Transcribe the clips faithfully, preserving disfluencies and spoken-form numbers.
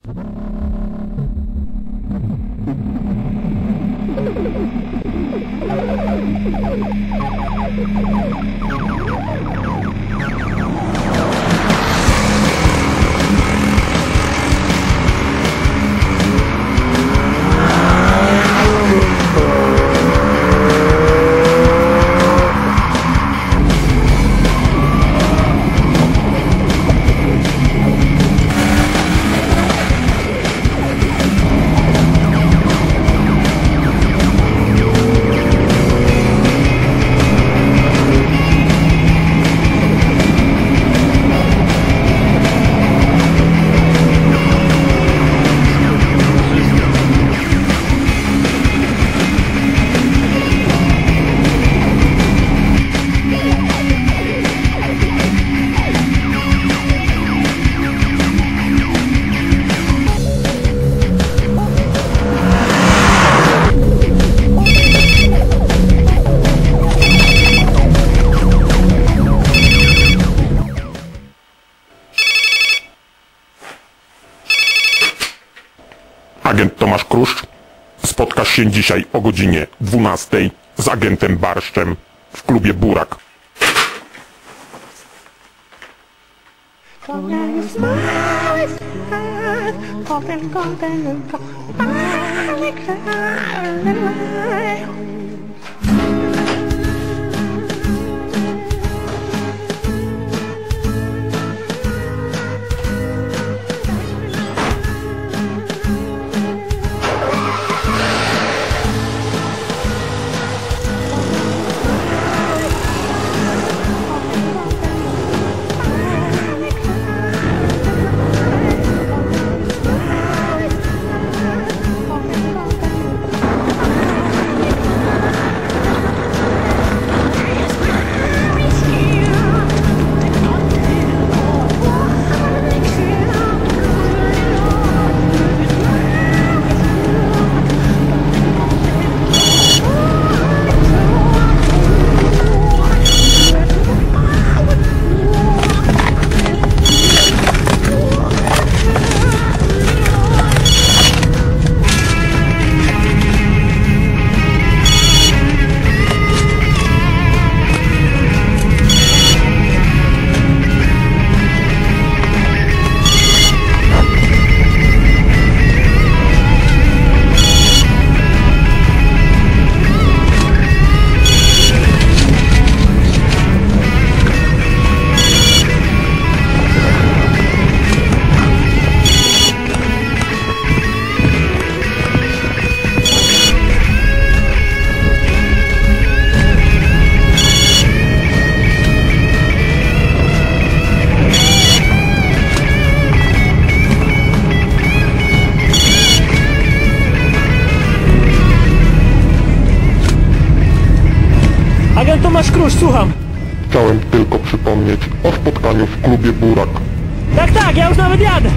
Agent Tomasz Kruszcz, spotkasz się dzisiaj o godzinie dwunastej z agentem Barszczem w klubie Burak. Agent Tomasz Kruszcz, słucham. Chciałem tylko przypomnieć o spotkaniu w klubie Burak. Tak, tak, ja już nawet jadę.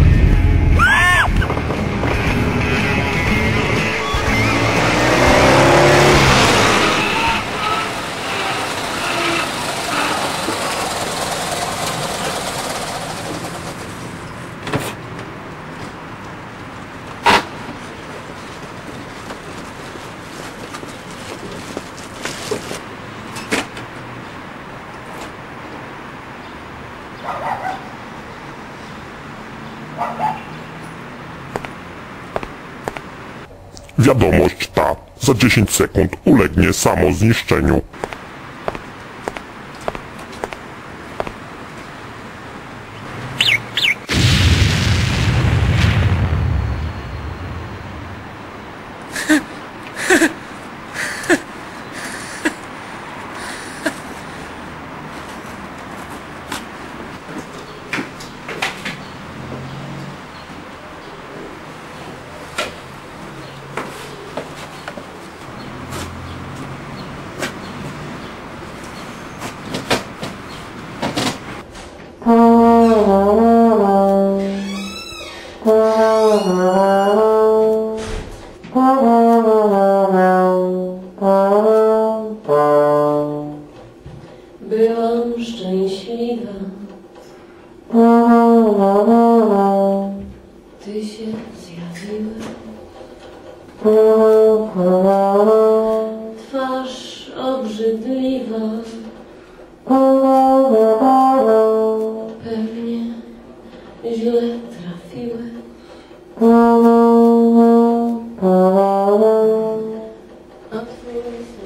Wiadomość ta za dziesięć sekund ulegnie samozniszczeniu. Byłam szczęśliwa. Ty się się zjawiły. Twarz obrzydliwa, pewnie źle trafiły. A twój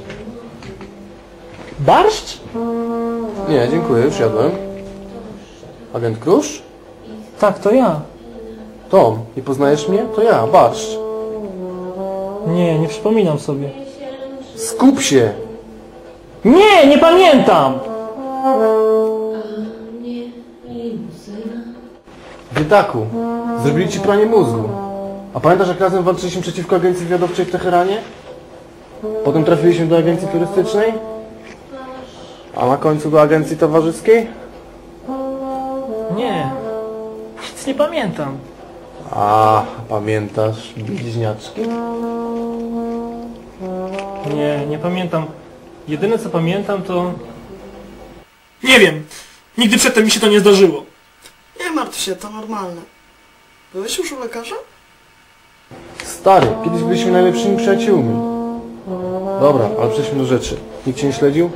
Barszcz? Nie, dziękuję, już jadłem. Agent Krusz? Tak, to ja. Tom, nie poznajesz mnie? To ja, Barszcz. Nie, nie przypominam sobie. Skup się! Nie, nie pamiętam! nie limuzyna. Biedaku, zrobili ci pranie mózgu. A pamiętasz, jak razem walczyliśmy przeciwko agencji wywiadowczej w Teheranie? Potem trafiliśmy do agencji turystycznej? A na końcu do agencji towarzyskiej? Nie, nic nie pamiętam. A, pamiętasz bliźniaczki? Nie, nie pamiętam. Jedyne co pamiętam to... Nie wiem. Nigdy przedtem mi się to nie zdarzyło. Nie martw się, to normalne. Byłeś już u lekarza? Stary, kiedyś byliśmy najlepszymi przyjaciółmi. Dobra, ale przejdźmy do rzeczy. Nikt cię nie śledził?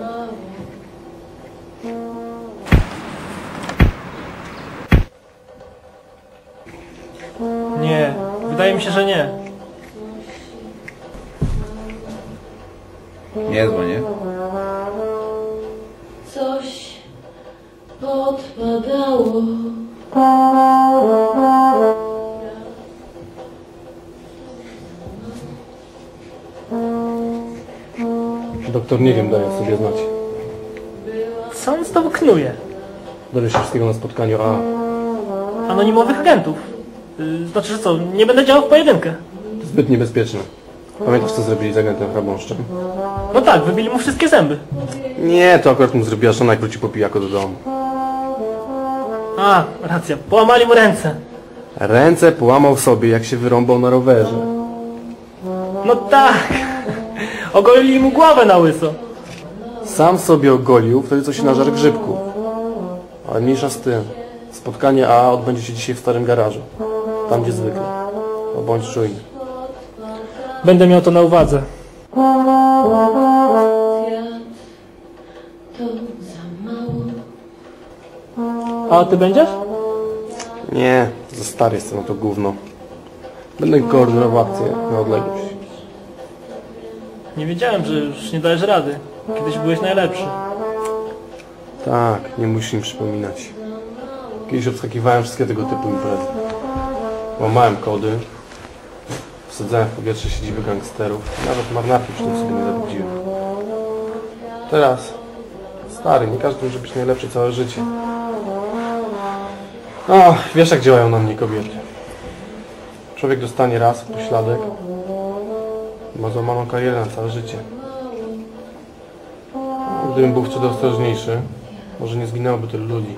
Nie, wydaje mi się, że nie. Niezłe, nie? Coś podpadało. Doktor nie wiem, daje sobie znać. Co on z tobą knuje? Dowiesz się wszystkiego na spotkaniu, a... Anonimowych agentów. Yy, znaczy, że co, nie będę działał w pojedynkę. Zbyt niebezpieczne. Pamiętasz, co zrobili z agentem Hrabąszczem? No tak, wybili mu wszystkie zęby. Nie, to akurat mu zrobiła żona, jak wróci po pijaku do domu. A, racja, połamali mu ręce. Ręce połamał sobie, jak się wyrąbał na rowerze. No tak. Ogolili mu głowę na łyso. Sam sobie ogolił, wtedy co się nażar grzybków. Ale mniejsza z tym. Spotkanie A odbędzie się dzisiaj w starym garażu. Tam, gdzie zwykle. No bądź czujny. Będę miał to na uwadze. Kwiat to za mało. A ty będziesz? Nie, za stary jestem na to gówno. Będę koordynował akcję na odległość. Nie wiedziałem, że już nie dajesz rady. Kiedyś byłeś najlepszy. Tak, nie musisz mi przypominać. Kiedyś obskakiwałem wszystkie tego typu imprezy. Łamałem kody. Wsadzałem w powietrze siedziby gangsterów. Nawet marynarki przy tym sobie nie zabudziłem. Teraz, stary, nie każdy może być najlepszy całe życie. O, wiesz jak działają na mnie kobiety. Człowiek dostanie raz pośladek i ma złamaną karierę na całe życie. Gdybym był wtedy ostrożniejszy, może nie zginęłoby tylu ludzi.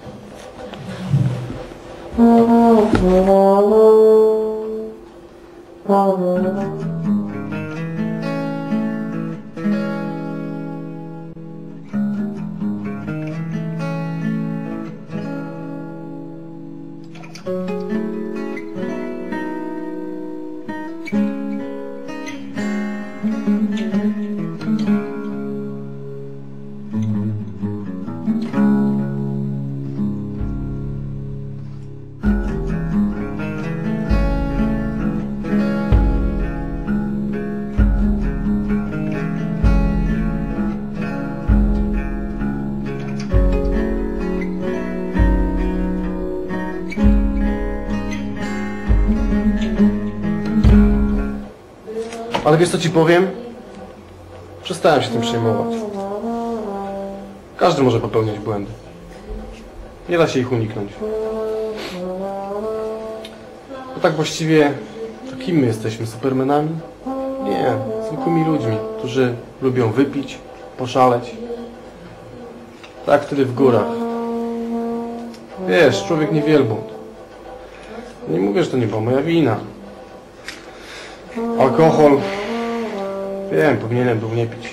Ale wiesz co ci powiem? Przestałem się tym przejmować. Każdy może popełniać błędy. Nie da się ich uniknąć. No tak właściwie, to kim my jesteśmy? Supermenami? Nie, zwykłymi ludźmi, którzy lubią wypić, poszaleć. Tak wtedy w górach. Wiesz, człowiek nie wielbłąd. Nie mówię, że to nie była moja wina. Alkohol... Wiem, powinienem był nie pić.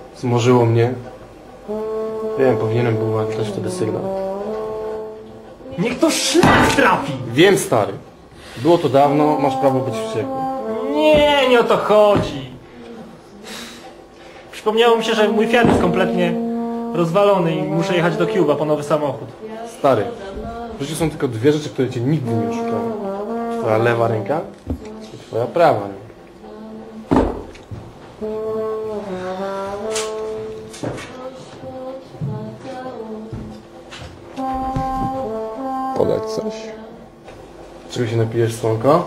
Zmorzyło mnie. Wiem, powinienem był dać wtedy sygnał. Niech to szlak trafi! Wiem, stary. Było to dawno, masz prawo być wściekły. Nie, nie o to chodzi. Przypomniało mi się, że mój Fiat jest kompletnie rozwalony i muszę jechać do Cuba po nowy samochód. Stary, w życiu są tylko dwie rzeczy, które cię nigdy nie oszukają. Twoja lewa ręka i twoja prawa ręka. Podać coś? Czego się napijesz, słonko?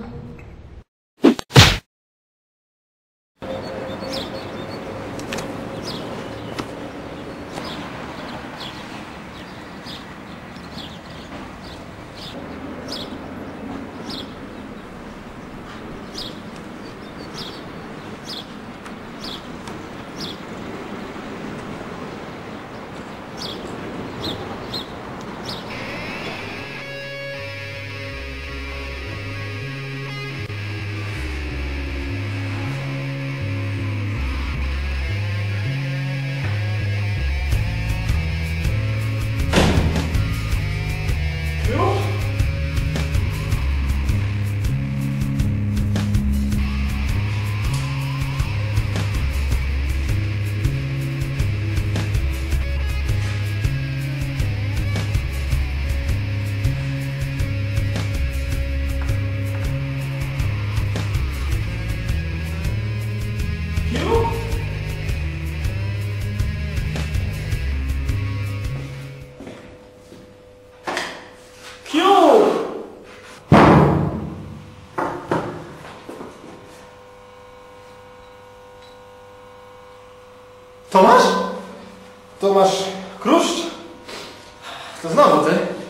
Tomasz? Tomasz Kruszcz? To znowu ty?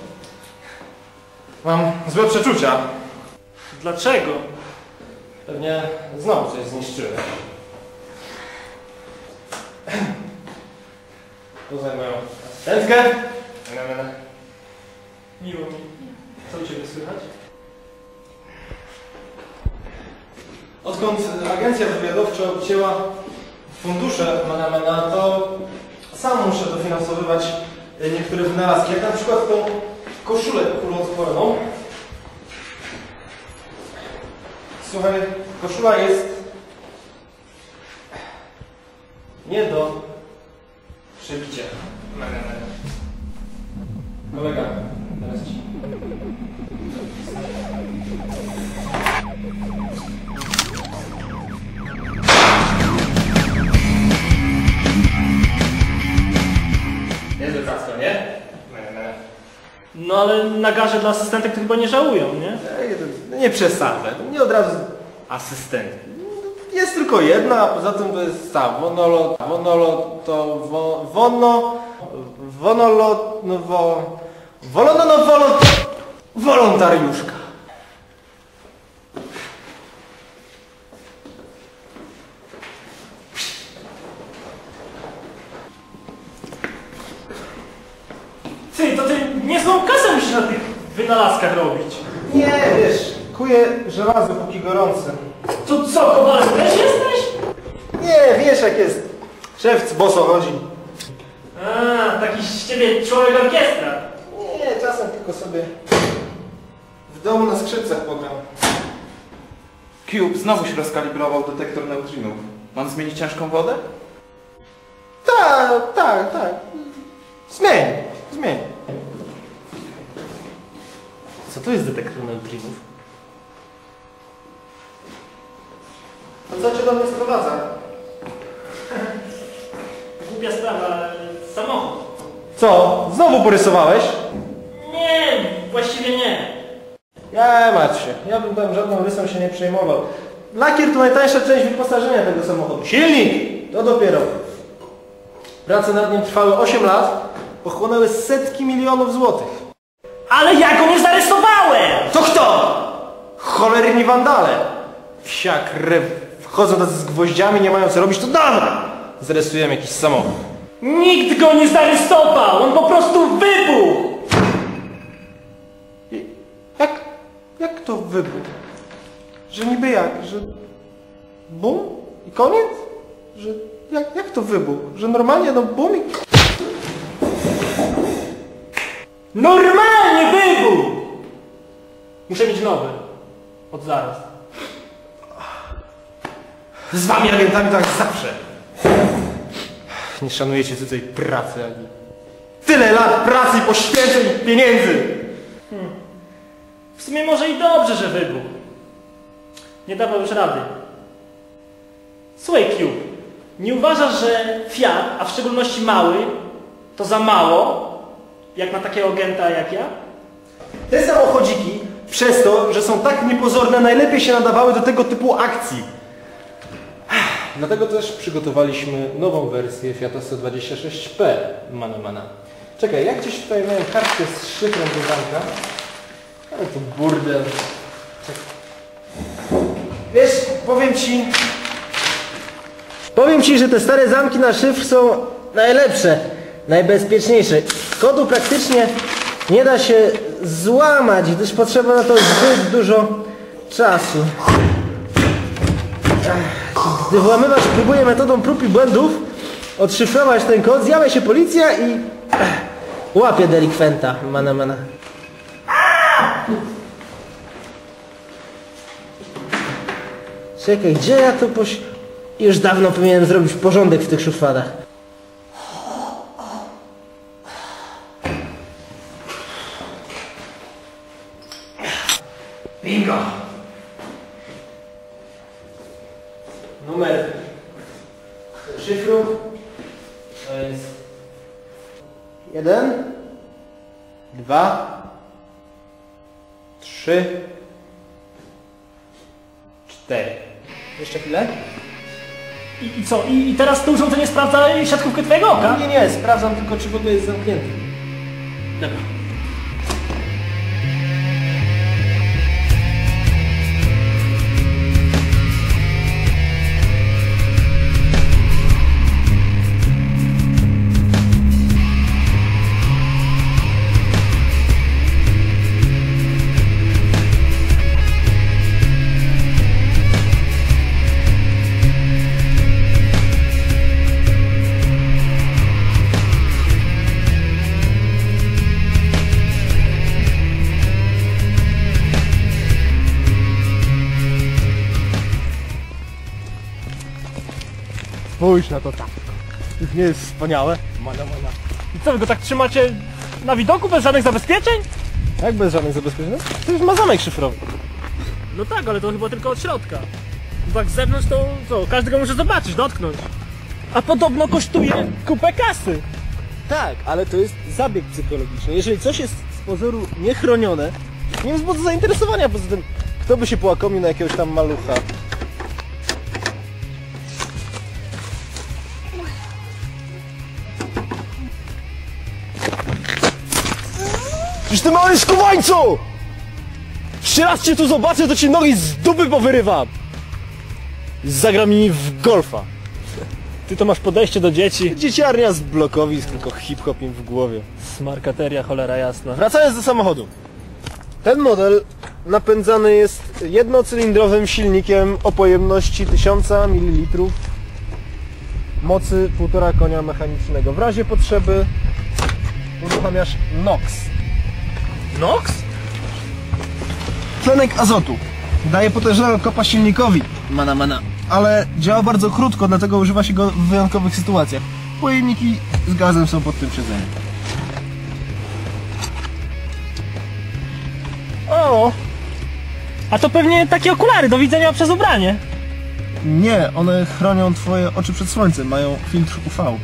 Mam złe przeczucia. Dlaczego? Pewnie znowu coś zniszczyłem. Poznaj moją asystentkę. Miło mi. Co u ciebie słychać? Odkąd agencja wywiadowcza odcięła fundusze Menemena, to sam muszę dofinansowywać niektóre wynalazki, jak na przykład tą koszulę kuloodporną. Słuchaj, koszula jest nie do przebicia. Kolega, teraz ci. Niezłe kasko, nie? No ale na garze dla asystentek to chyba nie żałują, nie? Nie, nie przesadzę, nie od razu asystent. Jest tylko jedna, a poza tym to jest ta wonolot, wonolot to wo, wono, wonolot, no wo, wolono, no wolo, wolontariuszka. Ty, to ty niezłą kasę musisz na tych wynalazkach robić. Nie, wiesz, kuję żelazo póki gorące. To co, Kowalski, też jesteś? Nie, wiesz jak jest. Szewc boso chodzi. A, taki z ciebie człowiek orkiestra. Nie, czasem tylko sobie w domu na skrzypcach pogram. Cube znowu się rozkalibrował detektor neutrinów. Mam zmienić ciężką wodę? Tak, tak, tak. Zmień, zmień. Co to jest detektor neutrinów? A co cię do mnie sprowadza? Głupia sprawa, ale samochód. Co? Znowu porysowałeś? Nie, właściwie nie. Ja martw się. Ja bym tam żadną rysą się nie przejmował. Lakier to najtańsza część wyposażenia tego samochodu. Silnik! To dopiero. Prace nad nim trwały osiem lat. Pochłonęły setki milionów złotych. Ale ja go nie zarysowałem! To kto? Cholerni wandale. Wsia krew. Wchodzą tacy z gwoździami, nie mają co robić, to dobra! Zarysujemy jakiś samochód. Nikt go nie zarysował! On po prostu wybuchł! I jak, jak to wybuch? Że niby jak? Że bum i koniec? Że jak, jak to wybuch? Że normalnie no bum i... Normalnie Muszę mieć nowy. Od zaraz. Z wami agentami tak zawsze. Nie szanujecie tutaj pracy ani... Tyle lat pracy, poświęceń i pieniędzy! Hmm. W sumie może i dobrze, że wybuchł. Nie dawał już rady. Słuchaj, Q, nie uważasz, że Fiat, a w szczególności mały, to za mało, jak na takiego agenta jak ja? Te samochodziki, przez to, że są tak niepozorne, najlepiej się nadawały do tego typu akcji. Dlatego też przygotowaliśmy nową wersję Fiata sto dwadzieścia sześć P. Mana, mana. Czekaj, jak gdzieś tutaj miałem kartkę z szyfrem do zamka. Ale to burdel. Czekaj. Wiesz, powiem ci... Powiem ci, że te stare zamki na szyfr są najlepsze, najbezpieczniejsze. Kodu praktycznie nie da się złamać, gdyż potrzeba na to zbyt dużo czasu. Gdy włamywacz próbuje metodą prób i błędów odszyfrować ten kod, zjawia się policja i łapie delikwenta. Mana, mana. Czekaj, gdzie ja to poś... Już dawno powinienem zrobić porządek w tych szufladach. Bingo! Numer szyfru to jest jeden, dwa, trzy, cztery. Jeszcze chwilę? I, i co? I, I teraz to urządzenie sprawdza siatkówkę twojego oka? Nie, nie, sprawdzam tylko, czy w ogóle jest zamknięty. Dobra. Spójrz na to tak. Już nie jest wspaniałe? Mana, mana. I co, wy go tak trzymacie na widoku bez żadnych zabezpieczeń? Jak bez żadnych zabezpieczeń? To już ma zamek szyfrowy. No tak, ale to chyba tylko od środka. Bo tak z zewnątrz to co, każdy go może zobaczyć, dotknąć. A podobno kosztuje kupę kasy. Tak, ale to jest zabieg psychologiczny. Jeżeli coś jest z pozoru niechronione, nie wzbudza zainteresowania. Poza tym, kto by się połakomił na jakiegoś tam malucha? Przecież ty mały skubańcu! Jeszcze raz cię tu zobaczę, to ci nogi z dupy powyrywam! Zagram mi w golfa. Ty to masz podejście do dzieci. Dzieciarnia z blokowisk, tylko hip-hop im w głowie. Smarkateria, cholera jasna. Wracając do samochodu. Ten model napędzany jest jednocylindrowym silnikiem o pojemności tysiąc mililitrów, mocy półtora konia mechanicznego. W razie potrzeby uruchamiasz NOx. Nox? Tlenek azotu. Daje potężnego kopa silnikowi. Mana, mana. Ale działa bardzo krótko, dlatego używa się go w wyjątkowych sytuacjach. Pojemniki z gazem są pod tym siedzeniem. O! A to pewnie takie okulary do widzenia przez ubranie. Nie, one chronią twoje oczy przed słońcem, mają filtr U V.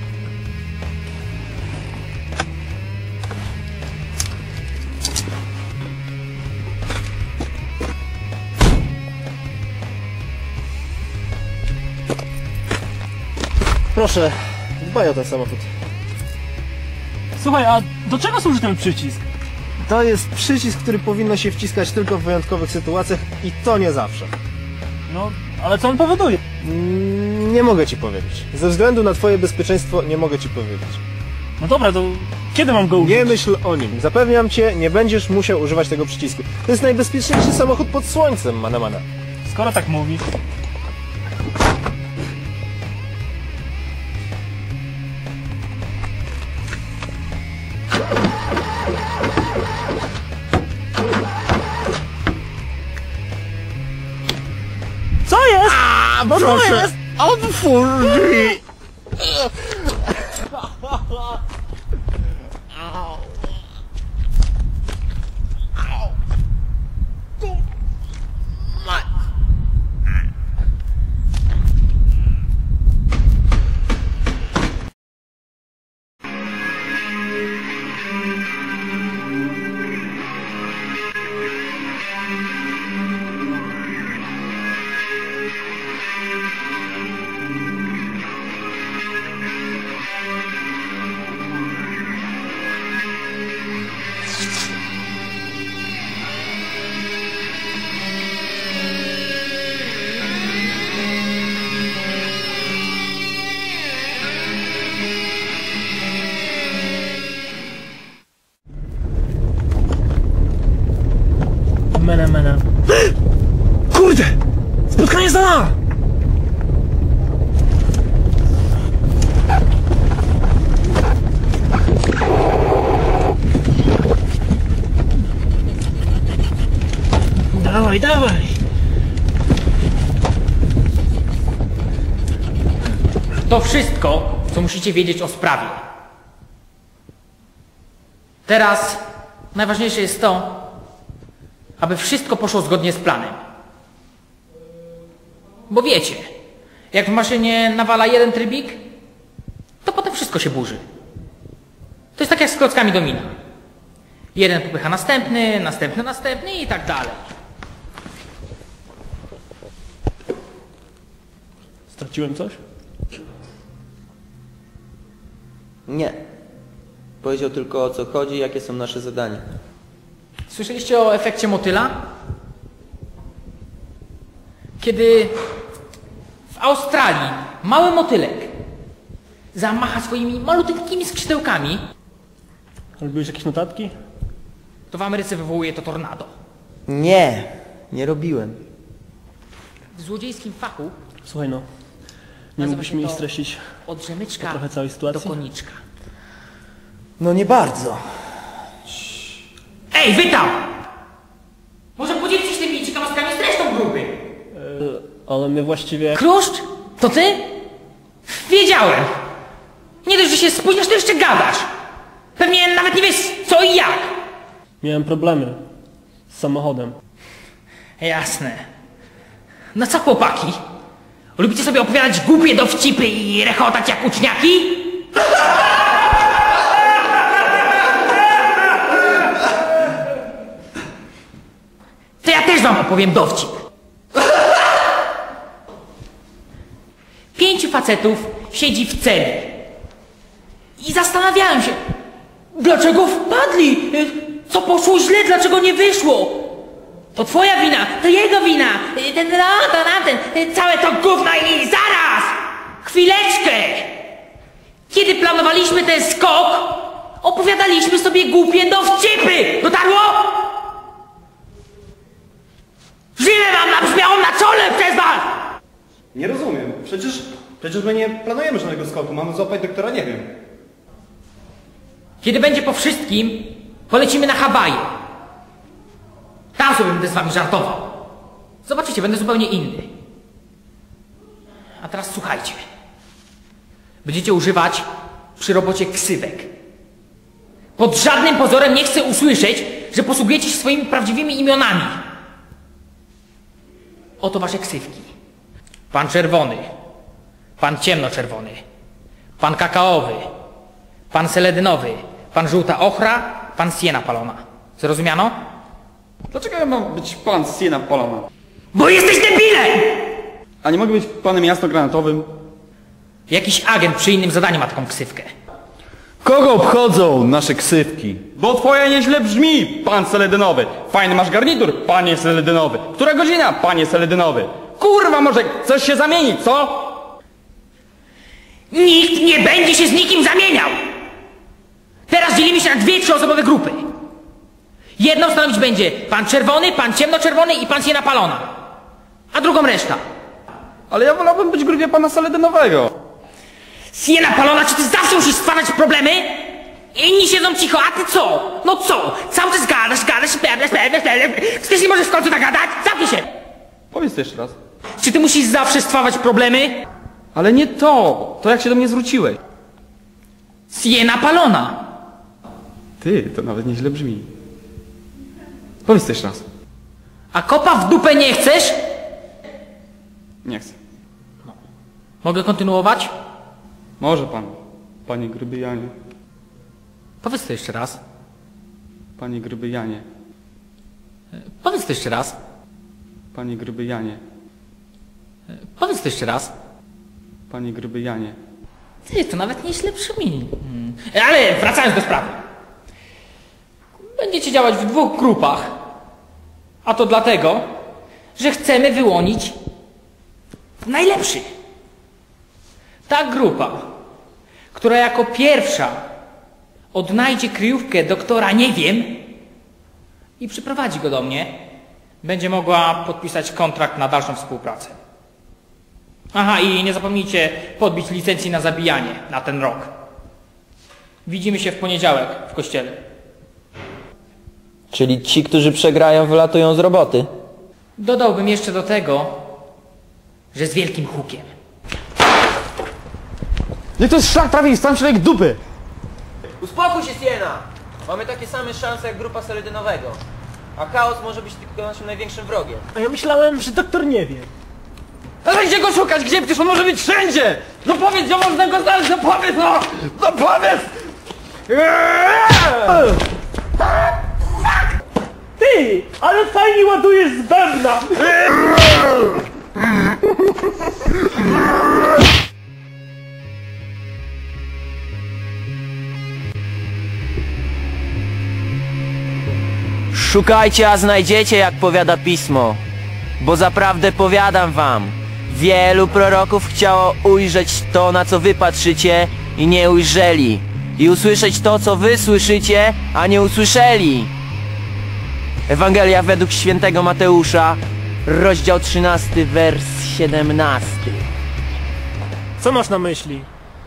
Proszę, dbaj o ten samochód. Słuchaj, a do czego służy ten przycisk? To jest przycisk, który powinno się wciskać tylko w wyjątkowych sytuacjach i to nie zawsze. No, ale co on powoduje? Mm, nie mogę ci powiedzieć. Ze względu na twoje bezpieczeństwo nie mogę ci powiedzieć. No dobra, to kiedy mam go użyć? Nie myśl o nim. Zapewniam cię, nie będziesz musiał używać tego przycisku. To jest najbezpieczniejszy samochód pod słońcem, mana mana. Skoro tak mówisz. Proszę, otwórz drzwi! Mena, mena. Kurde! Spotkanie za nami! Dawaj, dawaj! To wszystko, co musicie wiedzieć o sprawie. Teraz najważniejsze jest to, aby wszystko poszło zgodnie z planem. Bo wiecie, jak w maszynie nawala jeden trybik, to potem wszystko się burzy. To jest tak jak z klockami domina. Jeden popycha następny, następny, następny i tak dalej. Straciłem coś? Nie. Powiedział tylko, o co chodzi i jakie są nasze zadania. Słyszeliście o efekcie motyla? Kiedy w Australii mały motylek zamacha swoimi maluteńkimi skrzydełkami, Robiłeś jakieś notatki? to w Ameryce wywołuje to tornado. Nie, nie robiłem. W złodziejskim fachu Słuchaj no, nie nazywa mógłbyś się mi to streścić od rzemyczka trochę całej do sytuacji? koniczka. No nie bardzo. Ej, wy tam! Może podzielić się tymi ciekawostkami z resztą grupy? Ale my właściwie... Kruszcz? To ty? Wiedziałem! Nie dość, że się spóźniasz, to jeszcze gadasz! Pewnie nawet nie wiesz co i jak! Miałem problemy z samochodem. Jasne. No co chłopaki? Lubicie sobie opowiadać głupie dowcipy i rechotać jak uczniaki? To ja też wam opowiem dowcip. Pięciu facetów siedzi w celi. I zastanawiałem się, dlaczego wpadli? Co poszło źle? Dlaczego nie wyszło? To twoja wina, to jego wina, ten, no, to tamten, całe to gówno i zaraz! Chwileczkę! Kiedy planowaliśmy ten skok, opowiadaliśmy sobie głupie dowcipy! Dotarło? Żyję wam nabrzmiało na czole przez was! Nie rozumiem. Przecież, przecież my nie planujemy żadnego skoku. Mamy złapać doktora, nie wiem. Kiedy będzie po wszystkim, polecimy na Hawaje. Tam sobie będę z wami żartował. Zobaczycie, będę zupełnie inny. A teraz słuchajcie. Będziecie używać przy robocie ksywek. Pod żadnym pozorem nie chcę usłyszeć, że posługujecie się swoimi prawdziwymi imionami. Oto wasze ksywki. Pan czerwony. Pan ciemnoczerwony. Pan kakaowy. Pan seledynowy. Pan żółta ochra. Pan siena palona. Zrozumiano? Dlaczego ja mam być pan Siena Palona? Bo jesteś debilem! A nie mogę być panem jasnogranatowym? Jakiś agent przy innym zadaniu ma taką ksywkę. Kogo obchodzą nasze ksywki? Bo twoja nieźle brzmi, pan seledynowy. Fajny masz garnitur, panie seledynowy. Która godzina, panie seledynowy? Kurwa, może coś się zamieni, co? Nikt nie będzie się z nikim zamieniał! Teraz dzielimy się na dwie trzyosobowe grupy. Jedną stanowić będzie pan czerwony, pan ciemnoczerwony i pan siena palona. A drugą reszta. Ale ja wolałbym być w grupie pana seledynowego. Siena palona, czy ty zawsze musisz stwarzać problemy? Inni siedzą cicho, a ty co? No co? Cały czas gadasz, gadasz, pewne, pewne, pewne. Przecież nie możesz w końcu nagadać? Zamknij się! Powiedz to jeszcze raz. Czy ty musisz zawsze stwarzać problemy? Ale nie to, to jak się do mnie zwróciłeś. Siena palona. Ty, to nawet nieźle brzmi. Powiedz to jeszcze raz. A kopa w dupę nie chcesz? Nie chcę. Mogę kontynuować? Może pan, panie gruby Janie. Powiedz to jeszcze raz. Panie gruby Janie. Powiedz to jeszcze raz. Panie gruby Janie. Powiedz to jeszcze raz. Panie gruby Janie. Ty, to nawet nieźle brzmi. Hmm. Ale wracając do sprawy. Będziecie działać w dwóch grupach. A to dlatego, że chcemy wyłonić najlepszych. Ta grupa, która jako pierwsza odnajdzie kryjówkę doktora nie wiem i przyprowadzi go do mnie, będzie mogła podpisać kontrakt na dalszą współpracę. Aha, i nie zapomnijcie podbić licencji na zabijanie na ten rok. Widzimy się w poniedziałek w kościele. Czyli ci, którzy przegrają, wylatują z roboty. Dodałbym jeszcze do tego, że z wielkim hukiem. Nie, to jest szlak trafi, sam człowiek dupy. Uspokój się, Siena! Mamy takie same szanse jak grupa Seledynowego. A chaos może być tylko naszym największym wrogiem. A ja myślałem, że doktor nie wie. Ale gdzie go szukać? Gdzie? Przecież on może być wszędzie! No powiedz, gdzie można go znaleźć, no powiedz, no! No powiedz! Ty! Ale fajnie ładujesz z bębna! Szukajcie, a znajdziecie, jak powiada pismo. Bo zaprawdę powiadam wam, wielu proroków chciało ujrzeć to, na co wy patrzycie i nie ujrzeli. I usłyszeć to, co wy słyszycie, a nie usłyszeli. Ewangelia według świętego Mateusza, rozdział trzynasty, wers siedemnasty. Co masz na myśli?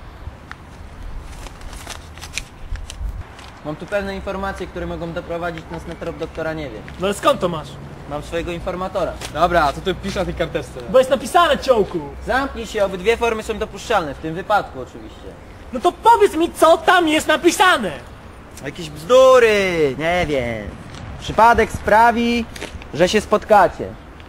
Mam tu pewne informacje, które mogą doprowadzić nas na trop doktora nie wiem. No ale skąd to masz? Mam swojego informatora. Dobra, to ty pisz na tej karteczce. Bo jest napisane, ciołku! Zamknij się, obydwie formy są dopuszczalne, w tym wypadku oczywiście. No to powiedz mi, co tam jest napisane! Jakieś bzdury, nie wiem. Przypadek sprawi, że się spotkacie.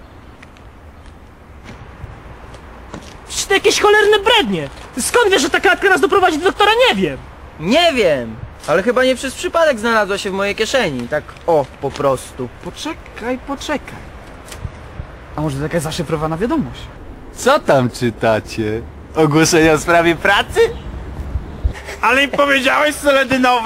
Przecież to jakieś cholerne brednie! Skąd wiesz, że ta kratka nas doprowadzi do doktora nie wiem? Nie wiem, ale chyba nie przez przypadek znalazła się w mojej kieszeni, tak o, po prostu. Poczekaj, poczekaj. A może to jakaś zaszyfrowana wiadomość? Co tam czytacie? Ogłoszenia w sprawie pracy? Ale im powiedziałeś, Seledynowy?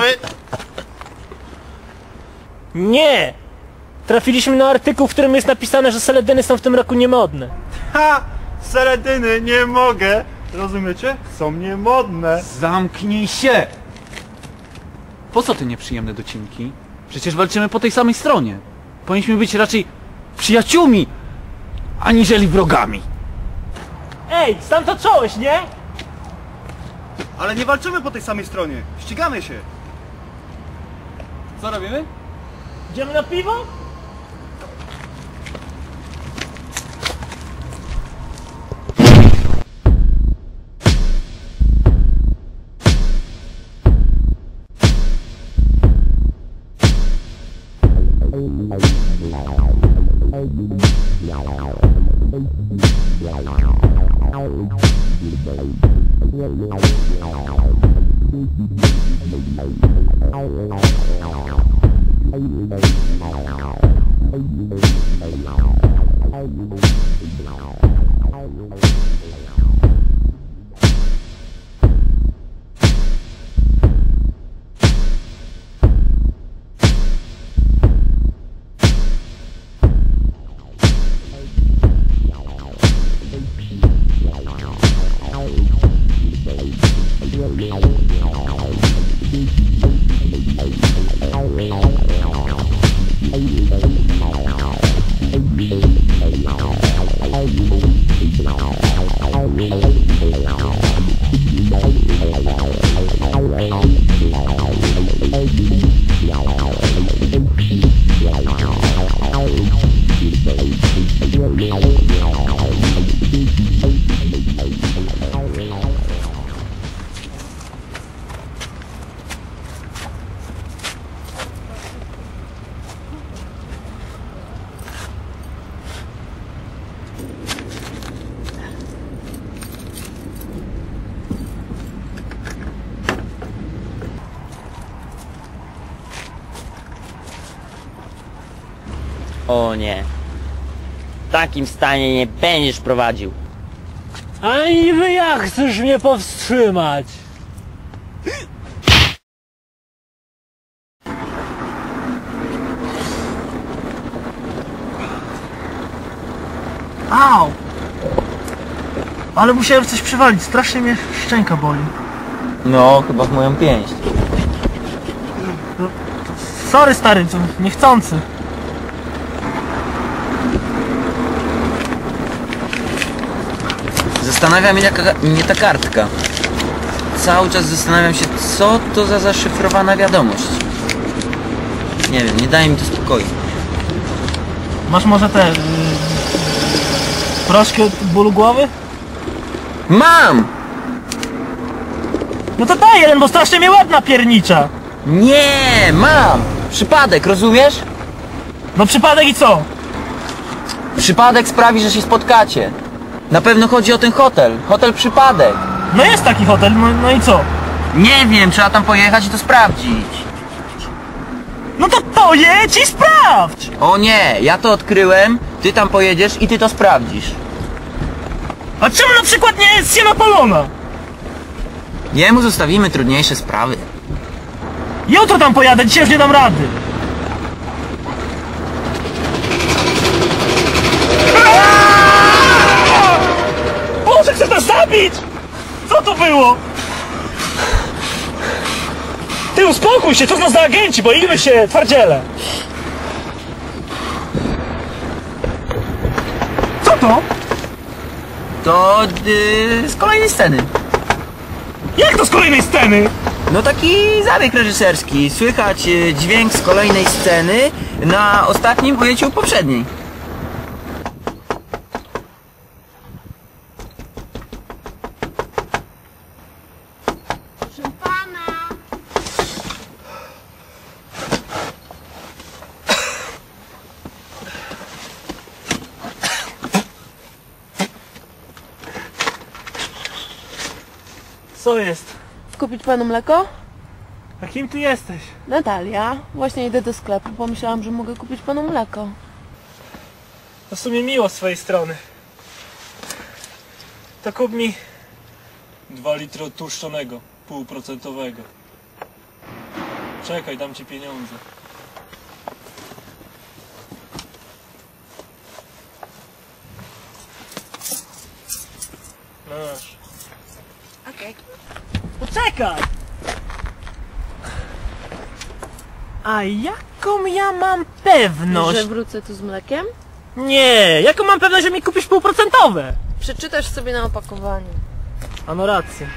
Nie! Trafiliśmy na artykuł, w którym jest napisane, że seledyny są w tym roku niemodne. Ha! Seledyny, nie mogę! Rozumiecie? Są niemodne. Zamknij się! Po co te nieprzyjemne docinki? Przecież walczymy po tej samej stronie. Powinniśmy być raczej przyjaciółmi, aniżeli wrogami. Ej, sam to czołeś, nie? Ale nie walczymy po tej samej stronie. Ścigamy się. Co robimy? Idziemy na piwo? Oh, O nie. W takim stanie nie będziesz prowadził. A niby jak chcesz mnie powstrzymać? Au! Ale musiałem coś przywalić, strasznie mnie szczęka boli. No, chyba w moją pięść. Sorry stary, to niechcący. Zastanawia mnie, jaka, mnie ta kartka. Cały czas zastanawiam się, co to za zaszyfrowana wiadomość. Nie wiem, nie daje mi to spokoju. Masz może te... Yy, proszki od bólu głowy? Mam! No to daj jeden, bo strasznie mnie łeb napiernicza. Nie, mam! Przypadek, rozumiesz? No przypadek i co? Przypadek sprawi, że się spotkacie. Na pewno chodzi o ten hotel. Hotel Przypadek. No jest taki hotel, no, no i co? Nie wiem, trzeba tam pojechać i to sprawdzić. No to pojedź i sprawdź! O nie, ja to odkryłem, ty tam pojedziesz i ty to sprawdzisz. A czemu na przykład nie jest Sienopolona? Jemu zostawimy trudniejsze sprawy. Jutro tam pojadę, dzisiaj już nie dam rady. Boże, chcesz nas zabić! Co to było? Ty uspokój się, co z nas za agenci, boimy się, twardziele. Co to? To yy, z kolejnej sceny. Jak to z kolejnej sceny? No taki zabieg reżyserski. Słychać yy, dźwięk z kolejnej sceny na ostatnim ujęciu poprzedniej. Co jest? Kupić panu mleko? A kim ty jesteś? Natalia. Właśnie idę do sklepu. Pomyślałam, że mogę kupić panu mleko. To w sumie miło z twojej strony. To kup mi... Dwa litry odtłuszczonego, półprocentowego. Czekaj, dam ci pieniądze. Masz. Okej. Poczekaj! A jaką ja mam pewność? Że wrócę tu z mlekiem? Nie, jaką mam pewność, że mi kupisz półprocentowe? Przeczytasz sobie na opakowaniu. A no rację.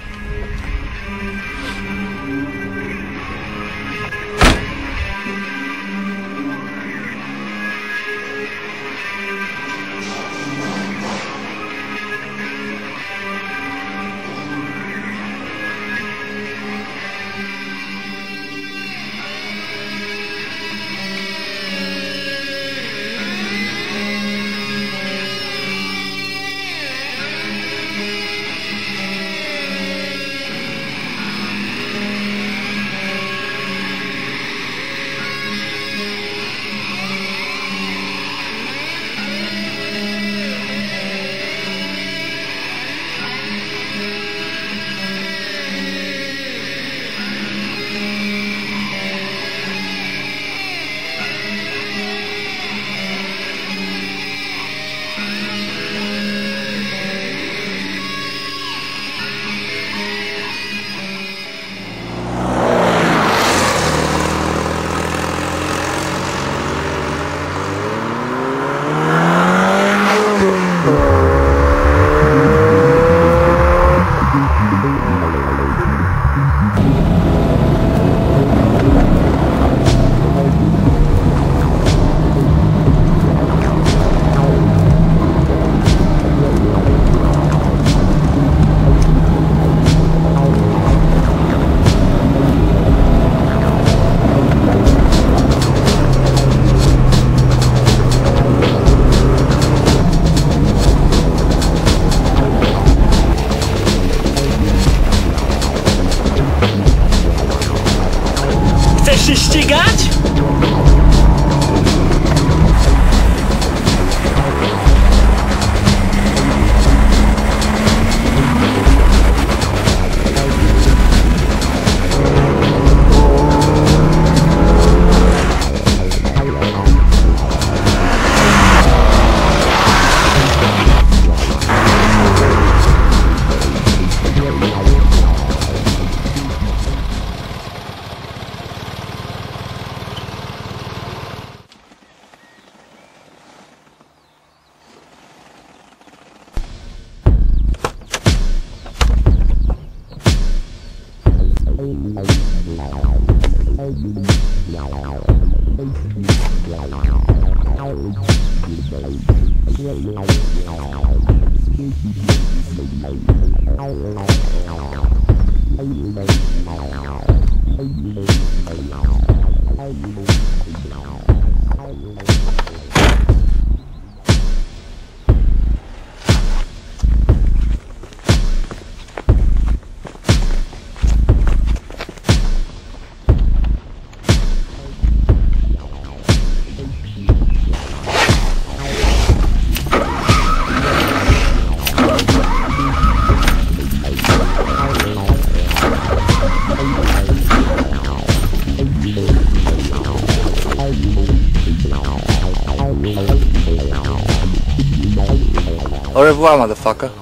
Au revoir, motherfucker.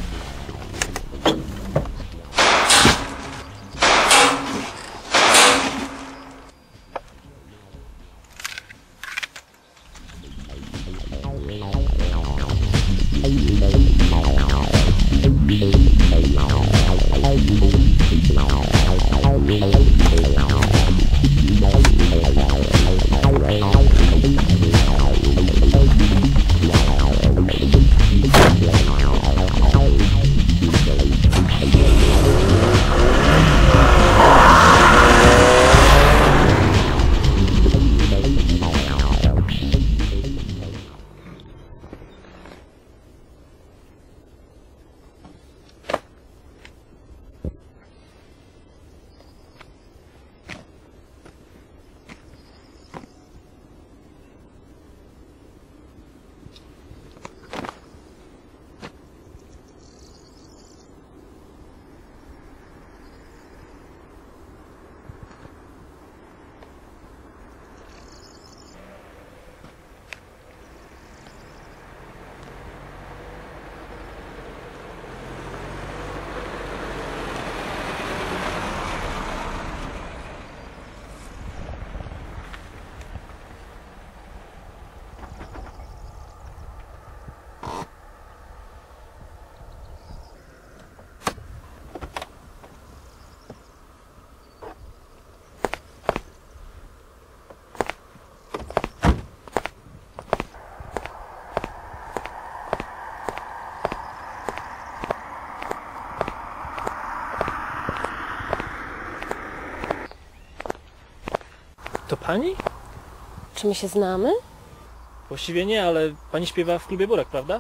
To pani? Czy my się znamy? Właściwie nie, ale pani śpiewa w klubie Burak, prawda?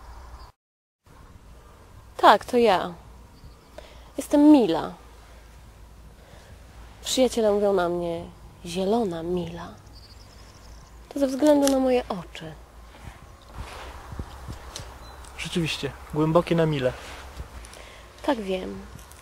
Tak, to ja. Jestem Mila. Przyjaciele mówią na mnie zielona Mila. To ze względu na moje oczy. Rzeczywiście, głębokie na mile. Tak wiem.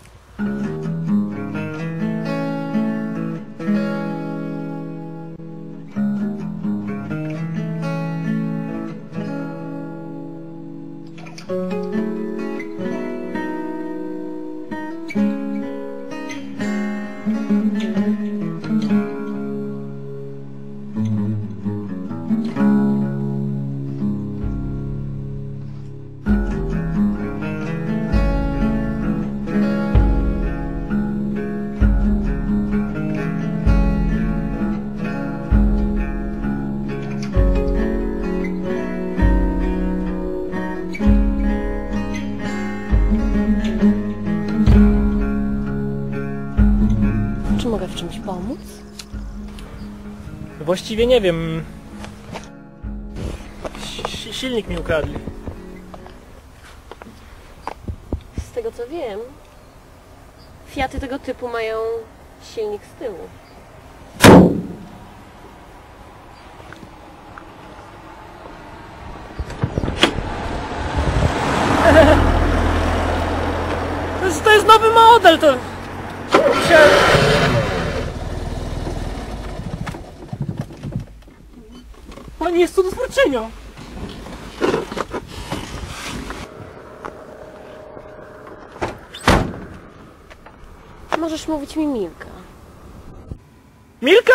Czy mogę w czymś pomóc? Właściwie nie wiem. Si- silnik mi ukradli. Z tego co wiem, Fiaty tego typu mają silnik z tyłu. To jest, to jest nowy model, to... Się... Pani jest cudotwórczynią. Możesz mówić mi Milka. Milka?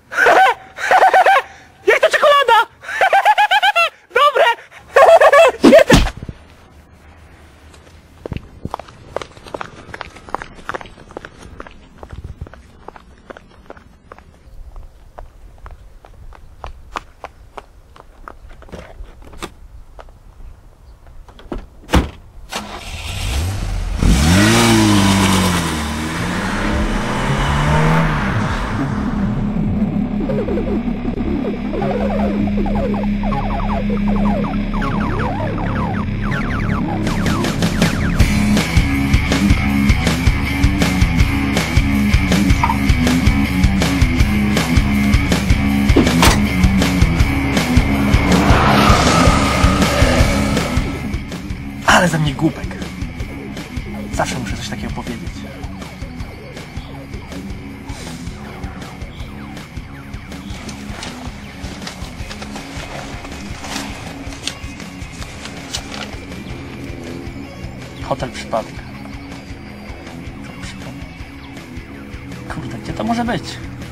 Jak to czekolada? Dobre! Świetne! Ale ze mnie głupek. Zawsze muszę coś takiego powiedzieć. Hotel Przypadek. Kurde, gdzie to może być?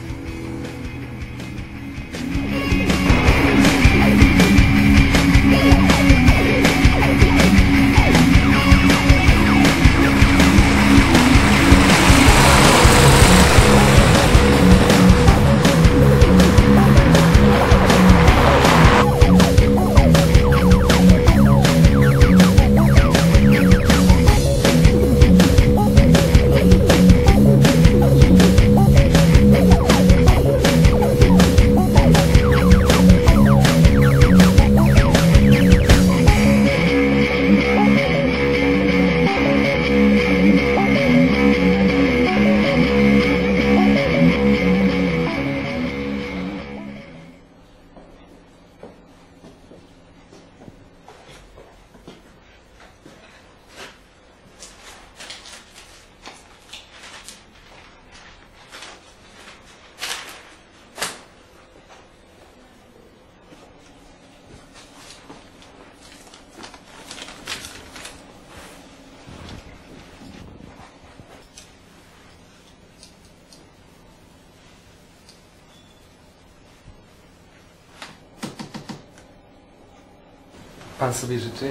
Pan sobie życzy?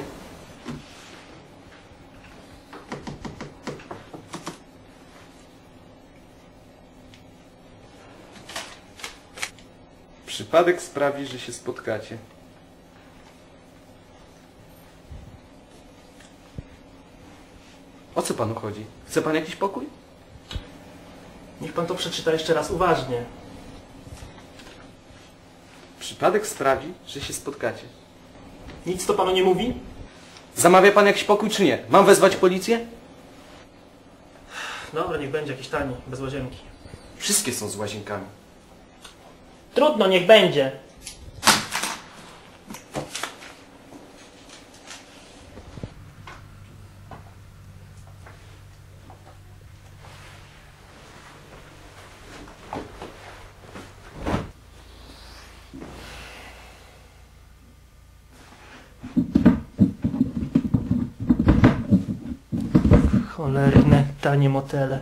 Przypadek sprawi, że się spotkacie. O co panu chodzi? Chce pan jakiś pokój? Niech pan to przeczyta jeszcze raz uważnie. Przypadek sprawi, że się spotkacie. Nic to panu nie mówi? Zamawia pan jakiś pokój czy nie? Mam wezwać policję? Dobra, niech będzie jakiś tani, bez łazienki. Wszystkie są z łazienkami. Trudno, niech będzie. Cholerne, tanie motele.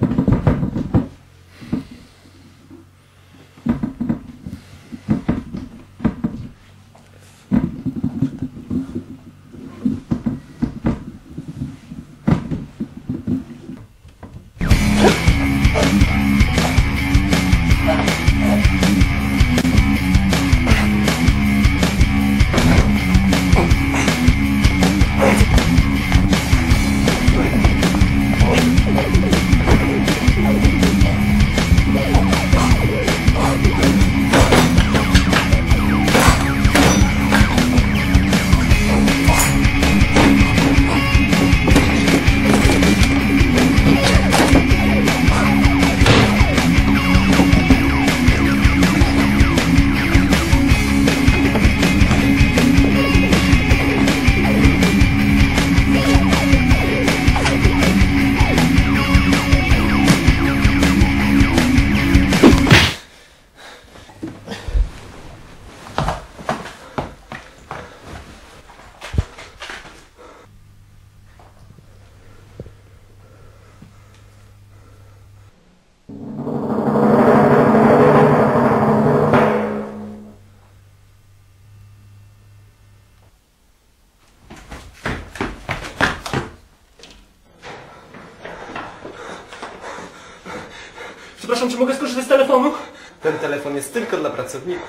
Przepraszam, czy mogę skorzystać z telefonu? Ten telefon jest tylko dla pracowników.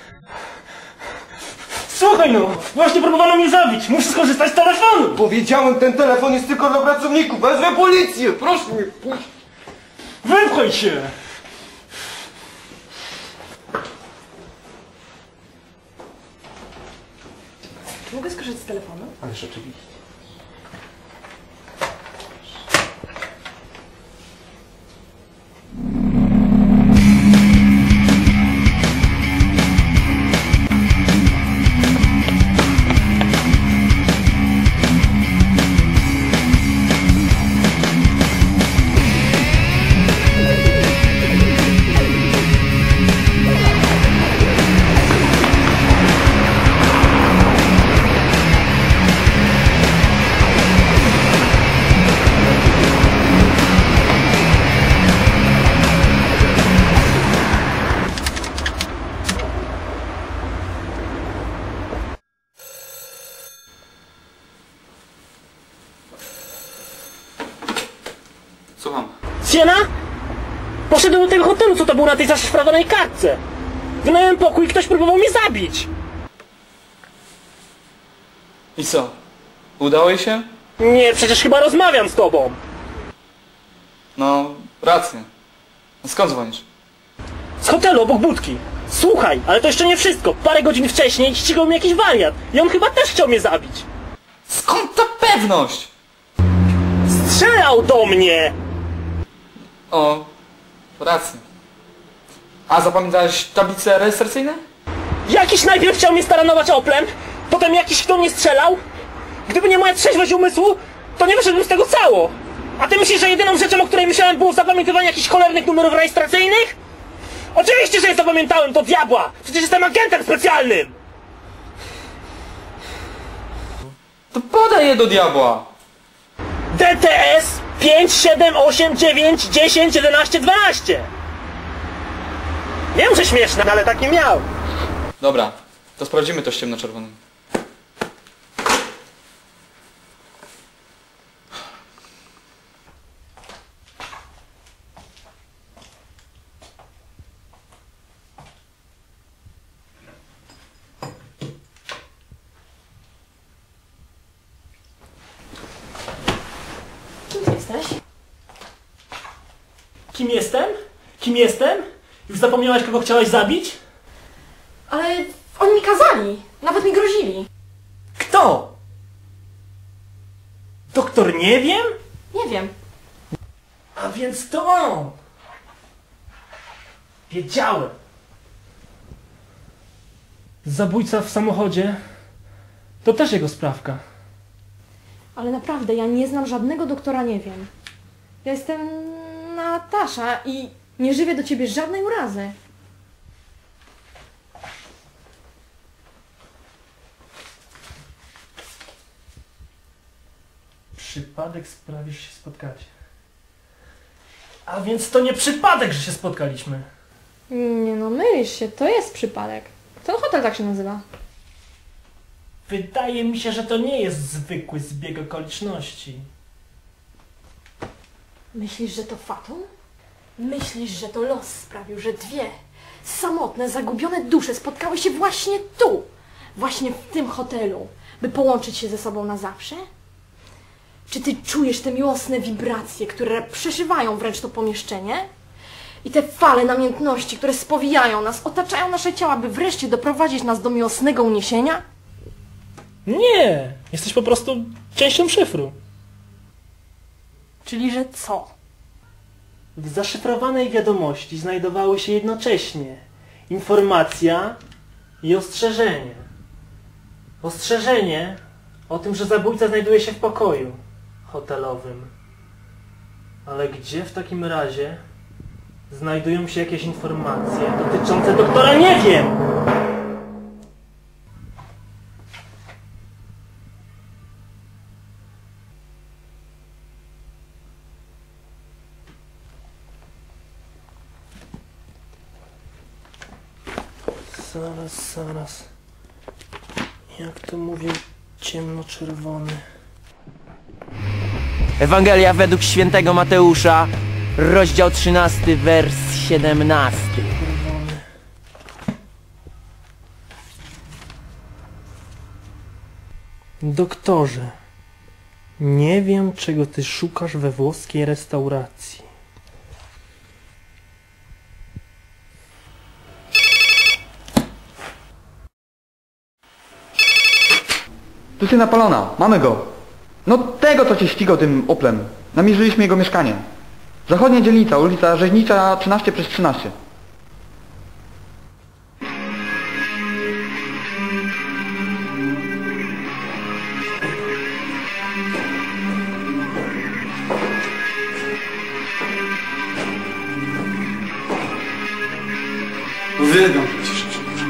Słuchaj no! Właśnie próbowano mnie zabić! Muszę skorzystać z telefonu! Powiedziałem, ten telefon jest tylko dla pracowników! Wezmę policję! Proszę mnie, puść! Wypchaj się! Mogę skorzystać z telefonu? Ależ oczywiście. Słucham. Siena? Poszedłem do tego hotelu, co to był na tej zaszyfrowanej kartce. Wynająłem pokój i ktoś próbował mnie zabić. I co? Udało jej się? Nie, przecież chyba rozmawiam z tobą. No, rację. Skąd dzwonisz? Z hotelu obok budki. Słuchaj, ale to jeszcze nie wszystko. Parę godzin wcześniej ścigał mnie jakiś wariat. I on chyba też chciał mnie zabić. Skąd ta pewność? Strzelał do mnie! O, rację. A zapamiętałeś tablice rejestracyjne? Jakiś najpierw chciał mnie staranować Oplem, potem jakiś kto mnie strzelał. Gdyby nie moja trzeźwość umysłu, to nie wyszedłbym z tego cało. A ty myślisz, że jedyną rzeczą, o której myślałem, było zapamiętywanie jakichś cholernych numerów rejestracyjnych? Oczywiście, że je zapamiętałem, do diabła! Przecież jestem agentem specjalnym! To podaj je do diabła! D T S pięć, siedem, osiem, dziewięć, dziesięć, jedenaście, dwanaście! Wiem, że śmieszne, ale taki miał. Dobra, to sprawdzimy to z ciemnoczerwonym. Kim ty jesteś? Kim jestem? Kim jestem? Już zapomniałaś, kogo chciałaś zabić? Ale oni mi kazali. Nawet mi grozili. Kto? Doktor nie wiem? Nie wiem. A więc to on! Wiedziałem! Zabójca w samochodzie to też jego sprawka. Ale naprawdę, ja nie znam żadnego doktora, nie wiem. Ja jestem Natasza i nie żywię do ciebie żadnej urazy. Przypadek sprawi, że się spotkacie. A więc to nie przypadek, że się spotkaliśmy. Nie no, mylisz się, to jest przypadek. Ten hotel tak się nazywa. Wydaje mi się, że to nie jest zwykły zbieg okoliczności. Myślisz, że to fatum? Myślisz, że to los sprawił, że dwie samotne, zagubione dusze spotkały się właśnie tu, właśnie w tym hotelu, by połączyć się ze sobą na zawsze? Czy ty czujesz te miłosne wibracje, które przeszywają wręcz to pomieszczenie? I te fale namiętności, które spowijają nas, otaczają nasze ciała, by wreszcie doprowadzić nas do miłosnego uniesienia? Nie! Jesteś po prostu częścią szyfru. Czyli, że co? W zaszyfrowanej wiadomości znajdowały się jednocześnie informacja i ostrzeżenie. Ostrzeżenie o tym, że zabójca znajduje się w pokoju hotelowym. Ale gdzie w takim razie znajdują się jakieś informacje dotyczące doktora? Nie wiem! Zaraz, zaraz. Jak to mówił ciemnoczerwony? Ewangelia według świętego Mateusza, rozdział trzynasty, wers siedemnasty. Doktorze, nie wiem, czego ty szukasz we włoskiej restauracji. Tu syna Palona, mamy go. No tego, co cię ścigał tym Oplem. Namierzyliśmy jego mieszkanie. Zachodnia dzielnica, ulica Rzeźnicza trzynaście przez trzynaście. Uwielbiam tę ciszę.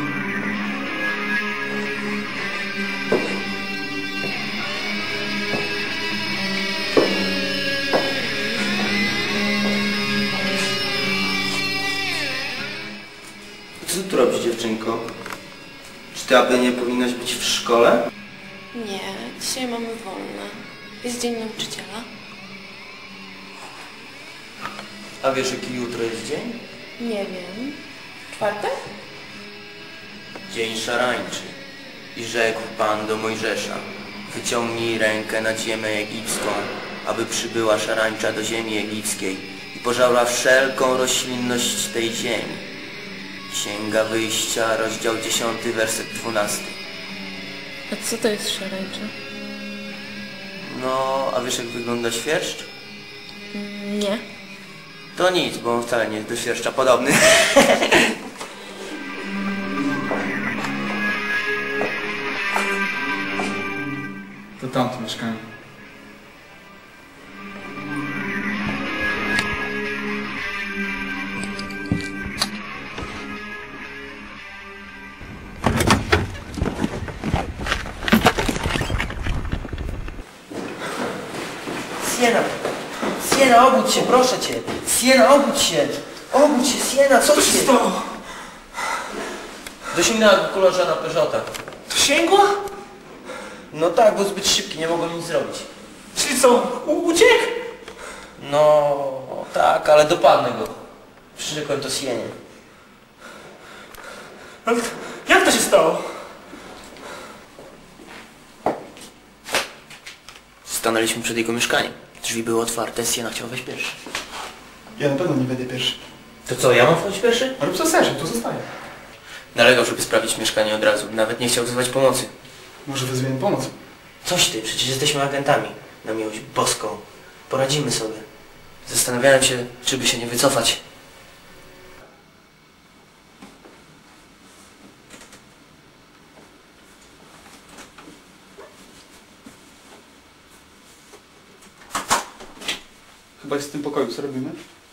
Co ty tu robisz, dziewczynko? Czy ty aby nie powinnaś być w szkole? Nie, dzisiaj mamy wolne. Jest dzień nauczyciela. A wiesz, jaki jutro jest dzień? Nie wiem. Czwartek? Dzień szarańczy. I rzekł Pan do Mojżesza: wyciągnij rękę nad ziemię egipską, aby przybyła szarańcza do ziemi egipskiej i pożarła wszelką roślinność tej ziemi. Księga Wyjścia, rozdział dziesiąty, werset dwunasty. A co to jest szarańcza? No, a wiesz, jak wygląda świerszcz? Nie. To nic, bo on wcale nie jest do świerszcza podobny. To tamto mieszkanie. Siena! Siena, obudź się, proszę cię! Siena, obudź się! Obudź się, Siena, co ci się stało? Dosięgnęła go kolorza na Peugeota. To sięgła? No tak, był zbyt szybki, nie mogłem nic zrobić. Czyli co, u- uciekł? No tak, ale dopadnę go. Przyrzekłem to Sienie. Ale jak to się stało? Stanęliśmy przed jego mieszkaniem. Drzwi były otwarte, Siena chciał wejść pierwszy. Ja na pewno nie będę pierwszy. To co, ja mam wchodzić pierwszy? Ale co serze, tu zostaję. Nalegał, żeby sprawdzić mieszkanie od razu. Nawet nie chciał wzywać pomocy. Może wezwiemy pomoc? Coś ty, przecież jesteśmy agentami. Na miłość boską. Poradzimy sobie. Zastanawiałem się, czy by się nie wycofać. Chyba jest w tym pokoju, co robimy?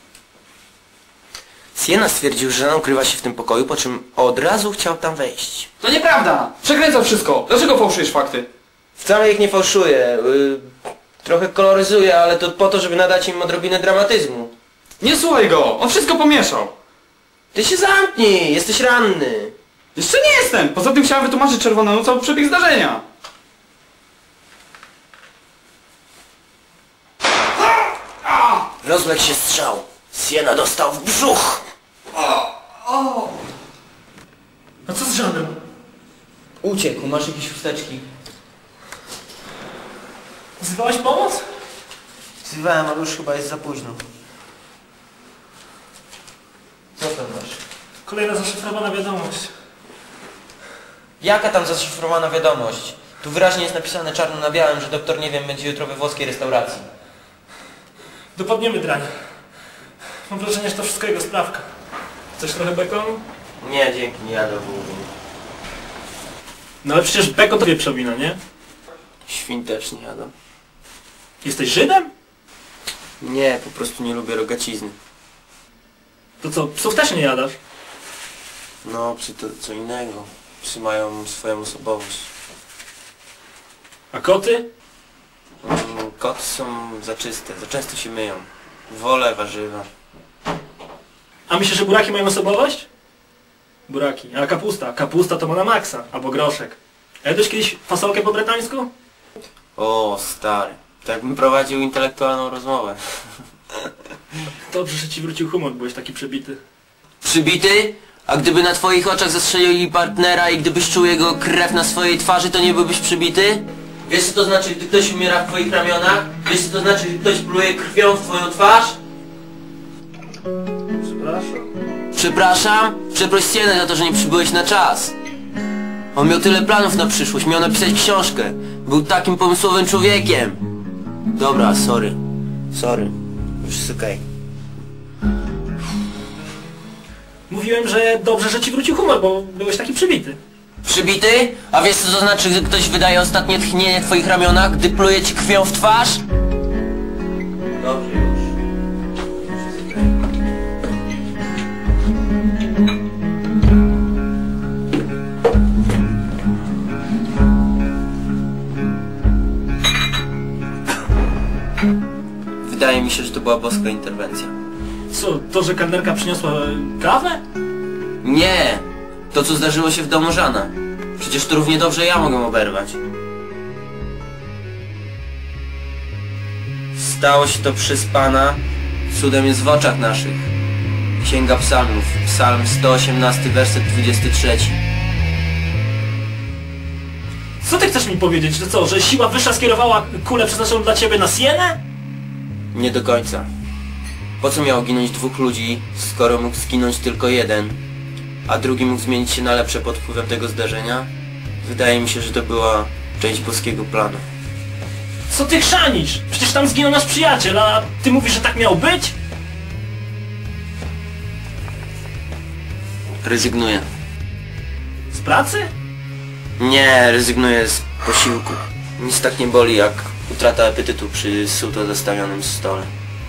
Siena stwierdził, że żona ukrywa się w tym pokoju, po czym od razu chciał tam wejść. To nieprawda! Przekręcał wszystko! Dlaczego fałszujesz fakty? Wcale ich nie fałszuję. Yy, trochę koloryzuję, ale to po to, żeby nadać im odrobinę dramatyzmu. Nie słuchaj go! On wszystko pomieszał! Ty się zamknij! Jesteś ranny! Jeszcze nie jestem! Poza tym chciałem wytłumaczyć Czerwonemu cały przebieg zdarzenia. Rozległ się strzał. Siena dostał w brzuch. A co z Żanem? Uciekł, masz jakieś chusteczki? Wzywałeś pomoc? Wzywałem, ale już chyba jest za późno. Co tam masz? Kolejna zaszyfrowana wiadomość. Jaka tam zaszyfrowana wiadomość? Tu wyraźnie jest napisane czarno na białym, że doktor nie wiem będzie jutro we włoskiej restauracji. Dopadniemy drań. Mam wrażenie, że to wszystko jego sprawka. Chcesz trochę bekonu? Nie, dzięki, nie jadę w ogóle. No ale przecież bekon to wieprzowina, nie? Świn też nie jadę. Jesteś Żydem? Nie, po prostu nie lubię rogacizny. To co, psów też nie jadasz? No, psy to co innego. Psy mają swoją osobowość. A koty? Mm, koty są za czyste, za często się myją. Wolę warzywa. A myślisz, że buraki mają osobowość? Buraki. A kapusta? Kapusta to ma na maksa. Albo groszek. A jadłeś kiedyś fasolkę po bretańsku? O, stary. Tak bym prowadził intelektualną rozmowę. Dobrze, że ci wrócił humor, byłeś taki przebity. Przybity? A gdyby na twoich oczach zastrzelili partnera i gdybyś czuł jego krew na swojej twarzy, to nie byłbyś przybity? Wiesz co to znaczy, gdy ktoś umiera w twoich ramionach? Wiesz co to znaczy, gdy ktoś pluje krwią w twoją twarz? Przepraszam. Przepraszam? Przeproś Sienę za to, że nie przybyłeś na czas. On miał tyle planów na przyszłość, miał napisać książkę. Był takim pomysłowym człowiekiem. Dobra, sorry. Sorry. Już jest okej. Mówiłem, że dobrze, że ci wrócił humor, bo byłeś taki przybity. Przybity? A wiesz co to znaczy, gdy ktoś wydaje ostatnie tchnienie w twoich ramionach, gdy pluje ci krwią w twarz? Dobrze już. Wydaje mi się, że to była boska interwencja. Co, to, że kelnerka przyniosła kawę? Nie! To, co zdarzyło się w domu Żana. Przecież to równie dobrze ja mogę oberwać. Stało się to przez Pana, cudem jest w oczach naszych. Księga Psalmów, Psalm sto osiemnasty, werset dwudziesty trzeci. Co ty chcesz mi powiedzieć, że co, że siła wyższa skierowała kulę przeznaczoną dla ciebie na Sienę? Nie do końca. Po co miało ginąć dwóch ludzi, skoro mógł zginąć tylko jeden, a drugi mógł zmienić się na lepsze pod wpływem tego zdarzenia? Wydaje mi się, że to była część boskiego planu. Co ty chrzanisz? Przecież tam zginął nasz przyjaciel, a ty mówisz, że tak miało być? Rezygnuję. Z pracy? Nie, rezygnuję z posiłku. Nic tak nie boli jak utrata apetytu przy suto zastawionym stole.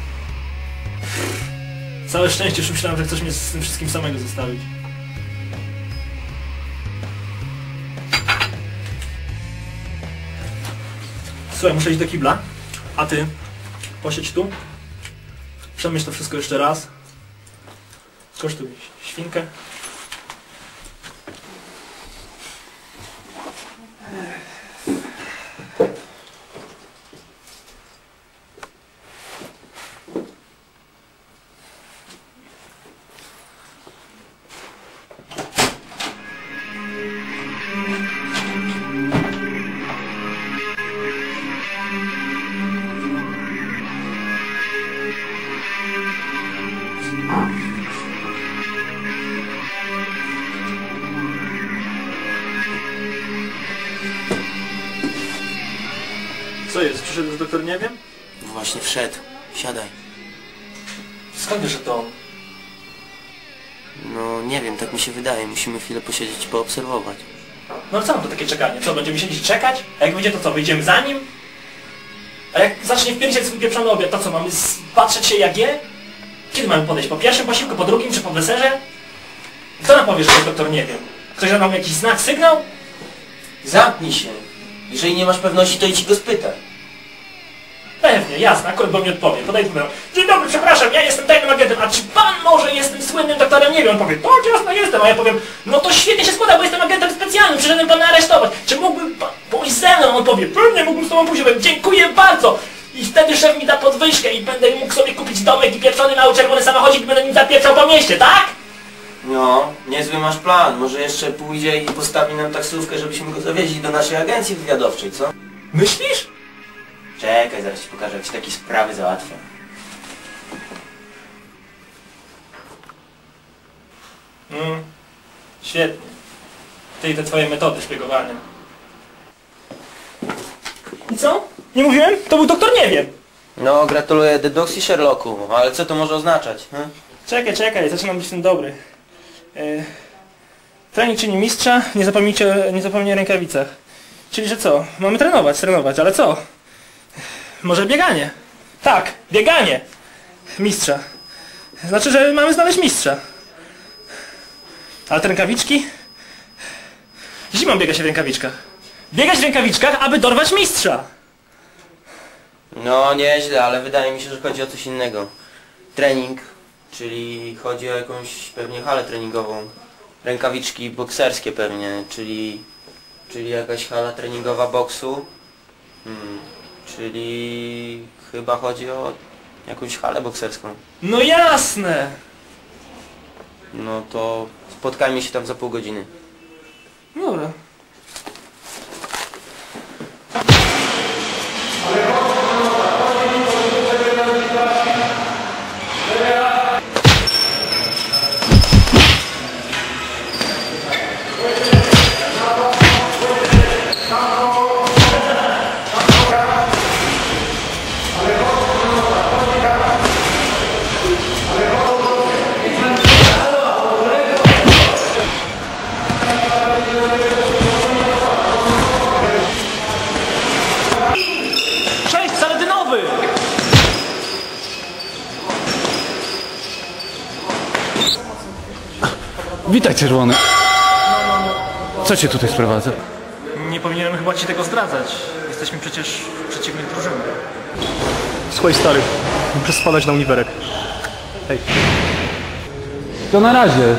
Całe szczęście, już myślałem, że chcesz mnie z tym wszystkim samego zostawić. Słuchaj, muszę iść do kibla, a ty posiedź tu, przemyśl to wszystko jeszcze raz, skosztuj świnkę. Co jest? Przyszedł już doktor, nie wiem? Właśnie wszedł. Siadaj. Skąd wiesz, że to on? No nie wiem, tak mi się wydaje. Musimy chwilę posiedzieć i poobserwować. No co mam to takie czekanie? Co, będziemy siedzieć czekać? A jak wyjdzie, to co, wyjdziemy za nim? A jak zacznie wpierdzieć swój pieprzony obiad, to co, mamy patrzeć się jak je? Kiedy mamy podejść? Po pierwszym posiłku, po drugim, czy po weserze? Kto nam powie, że jest doktor nie wiem? Ktoś da nam jakiś znak, sygnał? Zamknij się. Jeżeli nie masz pewności, to idź go spytaj. Pewnie, jasne, akurat bo mi odpowie. Podaj numer. Dzień dobry, przepraszam, ja jestem tajnym agentem, a czy pan może jest tym słynnym doktorem? Nie wiem, on powie, tak, jasne, jestem, a ja powiem, no to świetnie się składa, bo jestem agentem specjalnym, przyszedłem pana aresztować. Czy mógłby pan pójść ze mną? On powie, pewnie, mógłbym z tobą pójść, powiem, dziękuję bardzo. I wtedy szef mi da podwyżkę i będę mógł sobie kupić domek i pieprzony mały czerwony samochodzik i będę nim zapieprzał po mieście, tak? No, niezły masz plan. Może jeszcze pójdzie i postawi nam taksówkę, żebyśmy go zawieźli do naszej agencji wywiadowczej, co? Myślisz? Czekaj, zaraz ci pokażę, jak ci takie sprawy załatwię. Mm, świetnie. Ty i te twoje metody szpiegowania. I co? Nie mówiłem? To był doktor nie wiem. No, gratuluję dedukcji, Sherlocku, ale co to może oznaczać? Hm? Czekaj, czekaj, zaczynam być w tym dobry. E, trening czyni mistrza, nie zapomnijcie, nie zapomnij o rękawicach. Czyli że co? Mamy trenować, trenować, ale co? Może bieganie? Tak, bieganie! Mistrza. Znaczy, że mamy znaleźć mistrza. Ale te rękawiczki? Zimą biega się w rękawiczkach. Biegać w rękawiczkach, aby dorwać mistrza! No, nieźle, ale wydaje mi się, że chodzi o coś innego. Trening, czyli chodzi o jakąś pewnie halę treningową. Rękawiczki bokserskie pewnie, czyli... Czyli jakaś hala treningowa boksu. Hmm, czyli... chyba chodzi o jakąś halę bokserską. No jasne! No to spotkajmy się tam za pół godziny. Dobra. Witaj, czerwony. Co cię tutaj sprowadza? Nie powinienem chyba ci tego zdradzać. Jesteśmy przecież w przeciwnych drużynach. Słuchaj stary, muszę spadać na uniwerek. Hej. To na razie.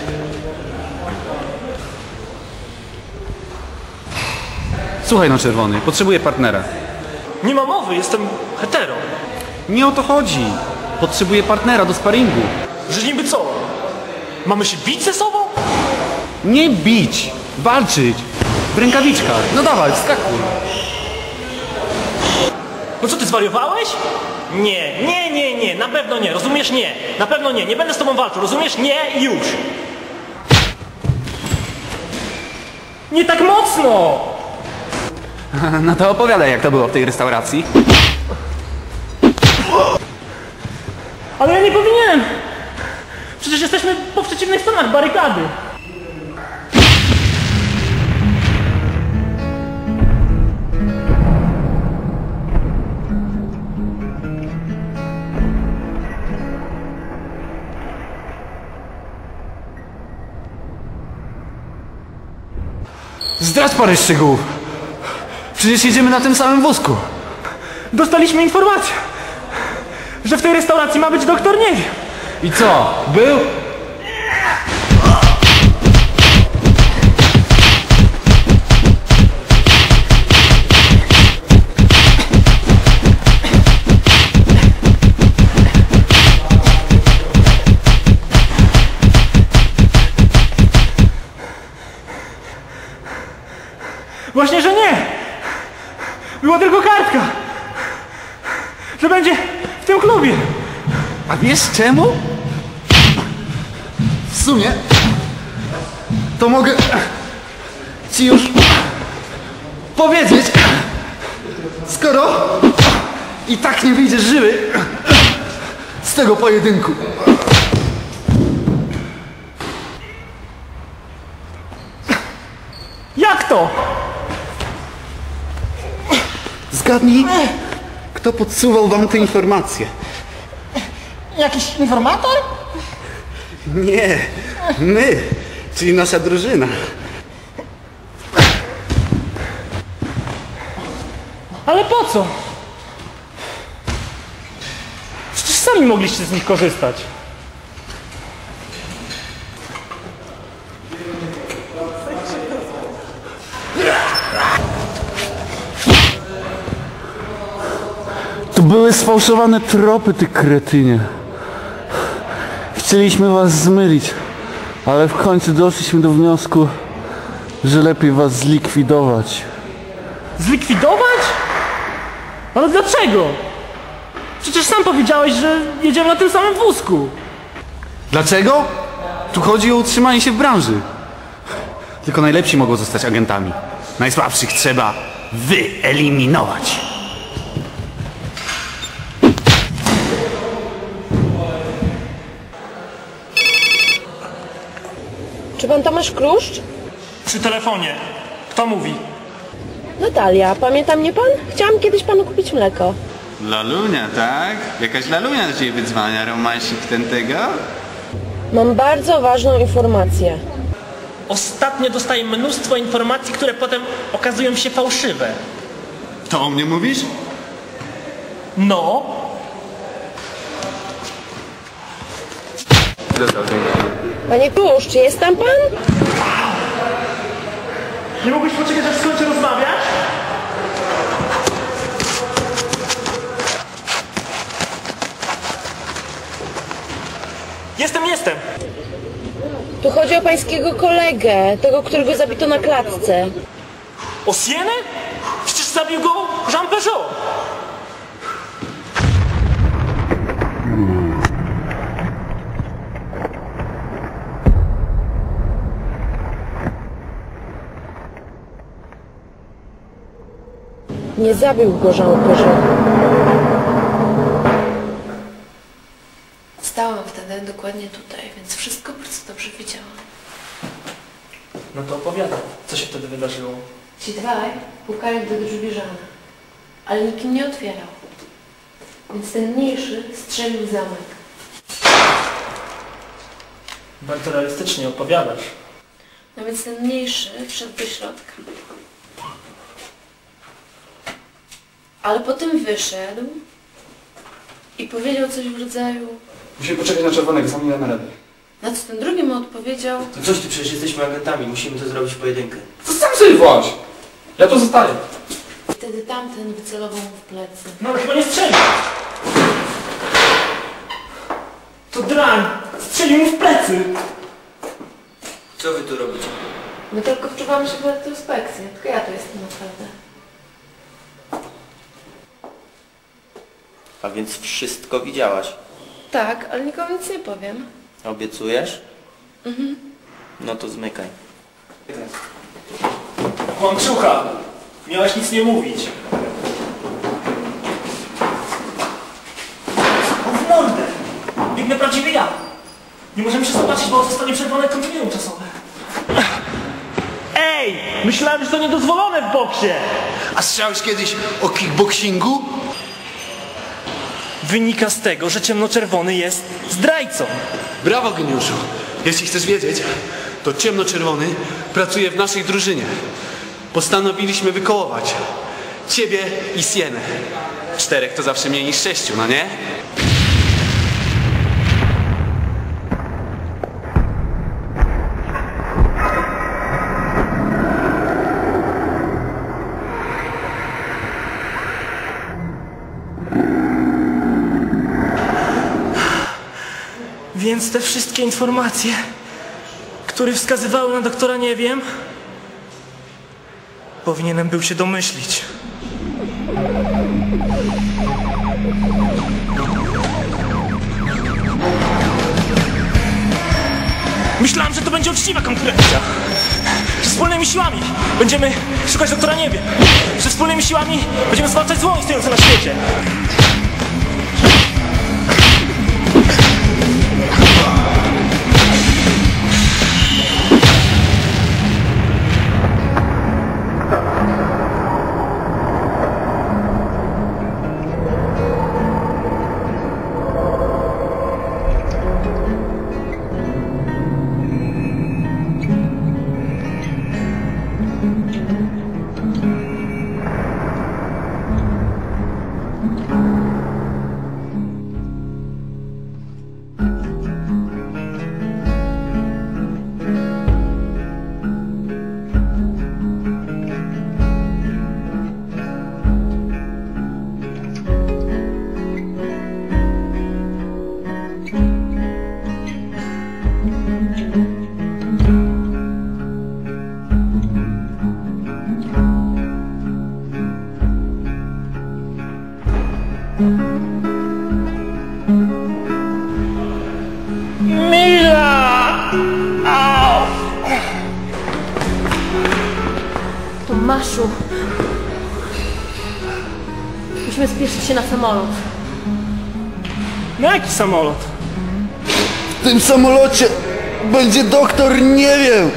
Słuchaj no, czerwony, potrzebuję partnera. Nie ma mowy, jestem hetero. Nie o to chodzi. Potrzebuję partnera do sparingu. Że niby co? Mamy się bić ze sobą? Nie bić, walczyć. W rękawiczkach. No dawaj, skakuj. No co, ty zwariowałeś? Nie, nie, nie, nie, na pewno nie, rozumiesz? Nie, na pewno nie, nie będę z tobą walczył, rozumiesz? Nie i już. Nie tak mocno! No to opowiadaj, jak to było w tej restauracji. Ale ja nie powinienem! Przecież jesteśmy po przeciwnych stronach barykady. Zdradź parę szczegółów. Przecież jedziemy na tym samym wózku. Dostaliśmy informację, że w tej restauracji ma być doktor nie wiem. I co? Był? Właśnie, że nie! Była tylko kartka! Że będzie w tym klubie! A wiesz czemu? W sumie to mogę ci już powiedzieć, skoro i tak nie wyjdziesz żywy z tego pojedynku. Jak to? Zgadnij, kto podsuwał wam te informacje. Jakiś informator? Nie, my, czyli nasza drużyna. Ale po co? Przecież sami mogliście z nich korzystać. To były sfałszowane tropy, ty kretynie. Chcieliśmy was zmylić, ale w końcu doszliśmy do wniosku, że lepiej was zlikwidować. Zlikwidować? Ale dlaczego? Przecież sam powiedziałeś, że jedziemy na tym samym wózku. Dlaczego? Tu chodzi o utrzymanie się w branży. Tylko najlepsi mogą zostać agentami. Najsłabszych trzeba wyeliminować. Czy pan Tomasz Kruszcz? Przy telefonie. Kto mówi? Natalia, pamięta mnie pan? Chciałam kiedyś panu kupić mleko. Lalunia, tak? Jakaś lalunia do ciebie wydzwania, romansik ten tego? Mam bardzo ważną informację. Ostatnio dostaję mnóstwo informacji, które potem okazują się fałszywe. To o mnie mówisz? No. Panie Kruszcz, jest tam pan? Nie mógłbyś poczekać, aż skończę rozmawiać? Jestem, jestem! Tu chodzi o pańskiego kolegę, tego, którego zabito na klatce. O Sienę? Przecież zabił go Jean Peugeot! Nie zabił go Jean Peugeot. Stałam wtedy dokładnie tutaj, więc wszystko bardzo dobrze wiedziałam. No to opowiadam, co się wtedy wydarzyło. Ci dwaj pukali do drzwi Żana, ale nikt im nie otwierał. Więc ten mniejszy strzelił w zamek. Bardzo realistycznie opowiadasz. No więc ten mniejszy wszedł do środka. Ale potem wyszedł i powiedział coś w rodzaju... Musimy poczekać na czerwonego, sam nie damy rady. Na co ten drugi mu odpowiedział... To coś ty, przecież jesteśmy agentami, musimy to zrobić w pojedynkę. To sam sobie właź! Ja tu zostaję. Wtedy tamten wycelował mu w plecy. No ale chyba nie strzelił. To drań! Strzelił mu w plecy! Co wy tu robicie? My tylko wczuwamy się w retrospekcję, tylko ja tu jestem naprawdę. A więc wszystko widziałaś? Tak, ale nikomu nic nie powiem. Obiecujesz? Mhm. No to zmykaj. Kłamczucha! Miałaś nic nie mówić. O w mordę! Biegnę prawdziwy ja! Nie możemy się zobaczyć, bo zostanie przerwane kontynuum czasowe. Ej! Myślałem, że to niedozwolone w boksie! A słyszałeś kiedyś o kickboxingu? Wynika z tego, że ciemnoczerwony jest zdrajcą. Brawo, geniuszu! Jeśli chcesz wiedzieć, to ciemnoczerwony pracuje w naszej drużynie. Postanowiliśmy wykołować ciebie i Sienę. Czterech to zawsze mniej niż sześciu, no nie? Więc te wszystkie informacje, które wskazywały na doktora nie wiem, powinienem był się domyślić. Myślałem, że to będzie uczciwa konkurencja. Że wspólnymi siłami będziemy szukać doktora nie wiem. Że wspólnymi siłami będziemy zwalczać zło istniejące na świecie. Mila! Au! Tomaszu, musimy spieszyć się na samolot. Na jaki samolot? W tym samolocie będzie doktor nie wiem.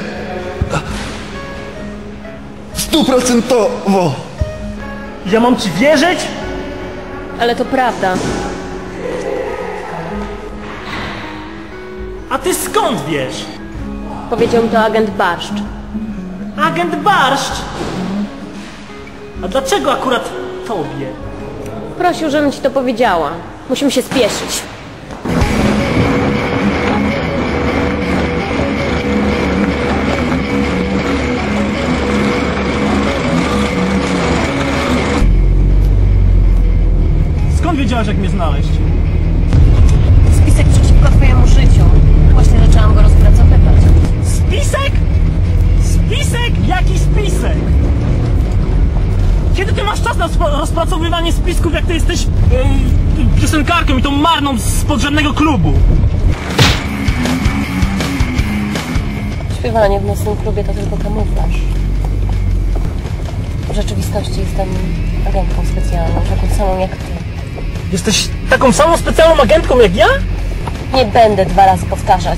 Stuprocentowo. Ja mam ci wierzyć? Ale to prawda. A ty skąd wiesz? Powiedział mi to agent Barszcz. Agent Barszcz? A dlaczego akurat tobie? Prosił, żebym ci to powiedziała. Musimy się spieszyć. Skąd wiedziałaś, jak mnie znaleźć? Spisek przeciwko twojemu życiu. Właśnie zaczęłam go rozpracowywać. Spisek? Spisek? Jaki spisek? Kiedy ty masz czas na rozpracowywanie spisków, jak ty jesteś yy, piosenkarką i tą marną z podrzędnego klubu? Śpiewanie w nocnym klubie to tylko kamuflaż. W rzeczywistości jestem agentką specjalną, taką samą jak ty. Jesteś taką samą specjalną agentką jak ja? Nie będę dwa razy powtarzać.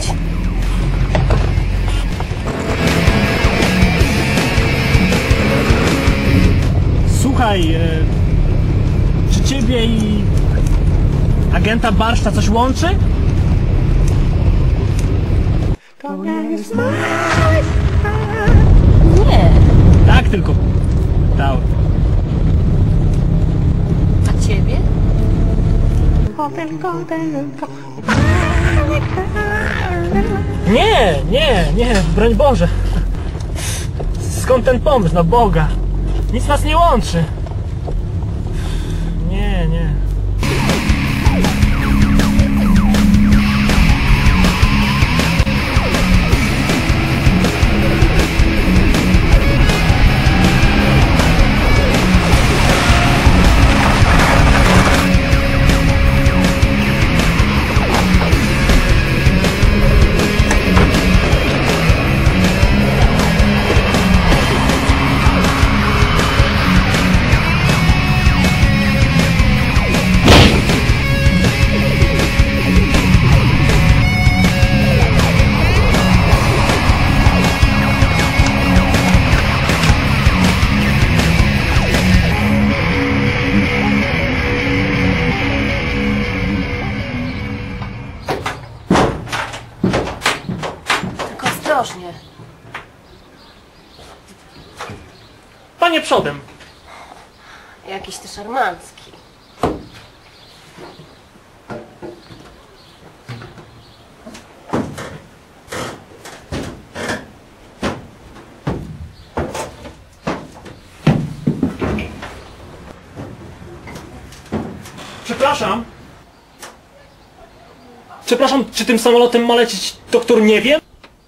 Słuchaj, e, czy ciebie i agenta Barszcza coś łączy? Nie. Tak tylko. Dał. A ciebie? Nie, nie, nie, broń Boże. Skąd ten pomysł, na Boga? Nic nas nie łączy. Nie, nie. Ostrożnie. Panie przodem. Jakiś ty szarmancki. Przepraszam. Przepraszam, czy tym samolotem ma lecieć doktor nie wiem?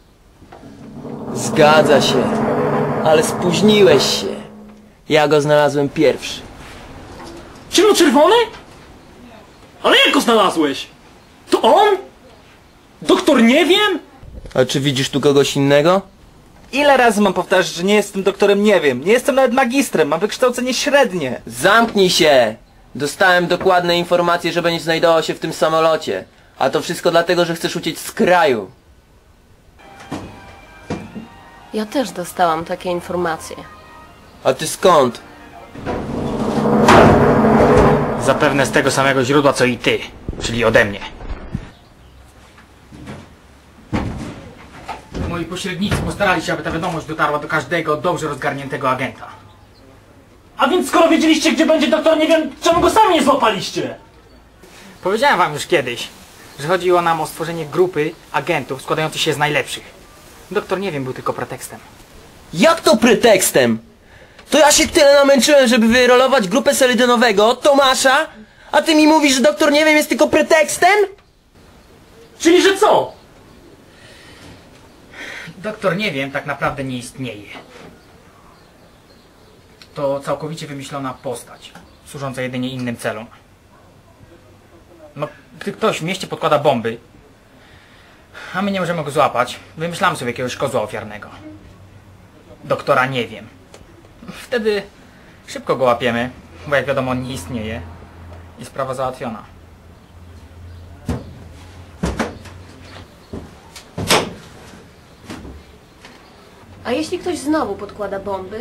Zgadza się, ale spóźniłeś się. Ja go znalazłem pierwszy. Ciemnoczerwony? Ale jak go znalazłeś? To on? Doktor nie wiem? A czy widzisz tu kogoś innego? Ile razy mam powtarzać, że nie jestem doktorem nie wiem. Nie jestem nawet magistrem, mam wykształcenie średnie. Zamknij się! Dostałem dokładne informacje, że będzie znajdował się w tym samolocie. A to wszystko dlatego, że chcesz uciec z kraju. Ja też dostałam takie informacje. A ty skąd? Zapewne z tego samego źródła co i ty, czyli ode mnie. Moi pośrednicy postarali się, aby ta wiadomość dotarła do każdego dobrze rozgarniętego agenta. A więc skoro wiedzieliście, gdzie będzie doktor nie wiem, czemu go sami nie złapaliście? Powiedziałem wam już kiedyś, że chodziło nam o stworzenie grupy agentów składających się z najlepszych. Doktor nie wiem był tylko pretekstem. Jak to pretekstem? To ja się tyle namęczyłem, żeby wyrolować grupę Selydynowego, Tomasza, a ty mi mówisz, że doktor nie wiem jest tylko pretekstem? Czyli że co? Doktor nie wiem tak naprawdę nie istnieje. To całkowicie wymyślona postać, służąca jedynie innym celom. No, gdy ktoś w mieście podkłada bomby, a my nie możemy go złapać, wymyślamy sobie jakiegoś kozła ofiarnego. Doktora nie wiem. Wtedy szybko go łapiemy, bo jak wiadomo on nie istnieje i sprawa załatwiona. A jeśli ktoś znowu podkłada bomby?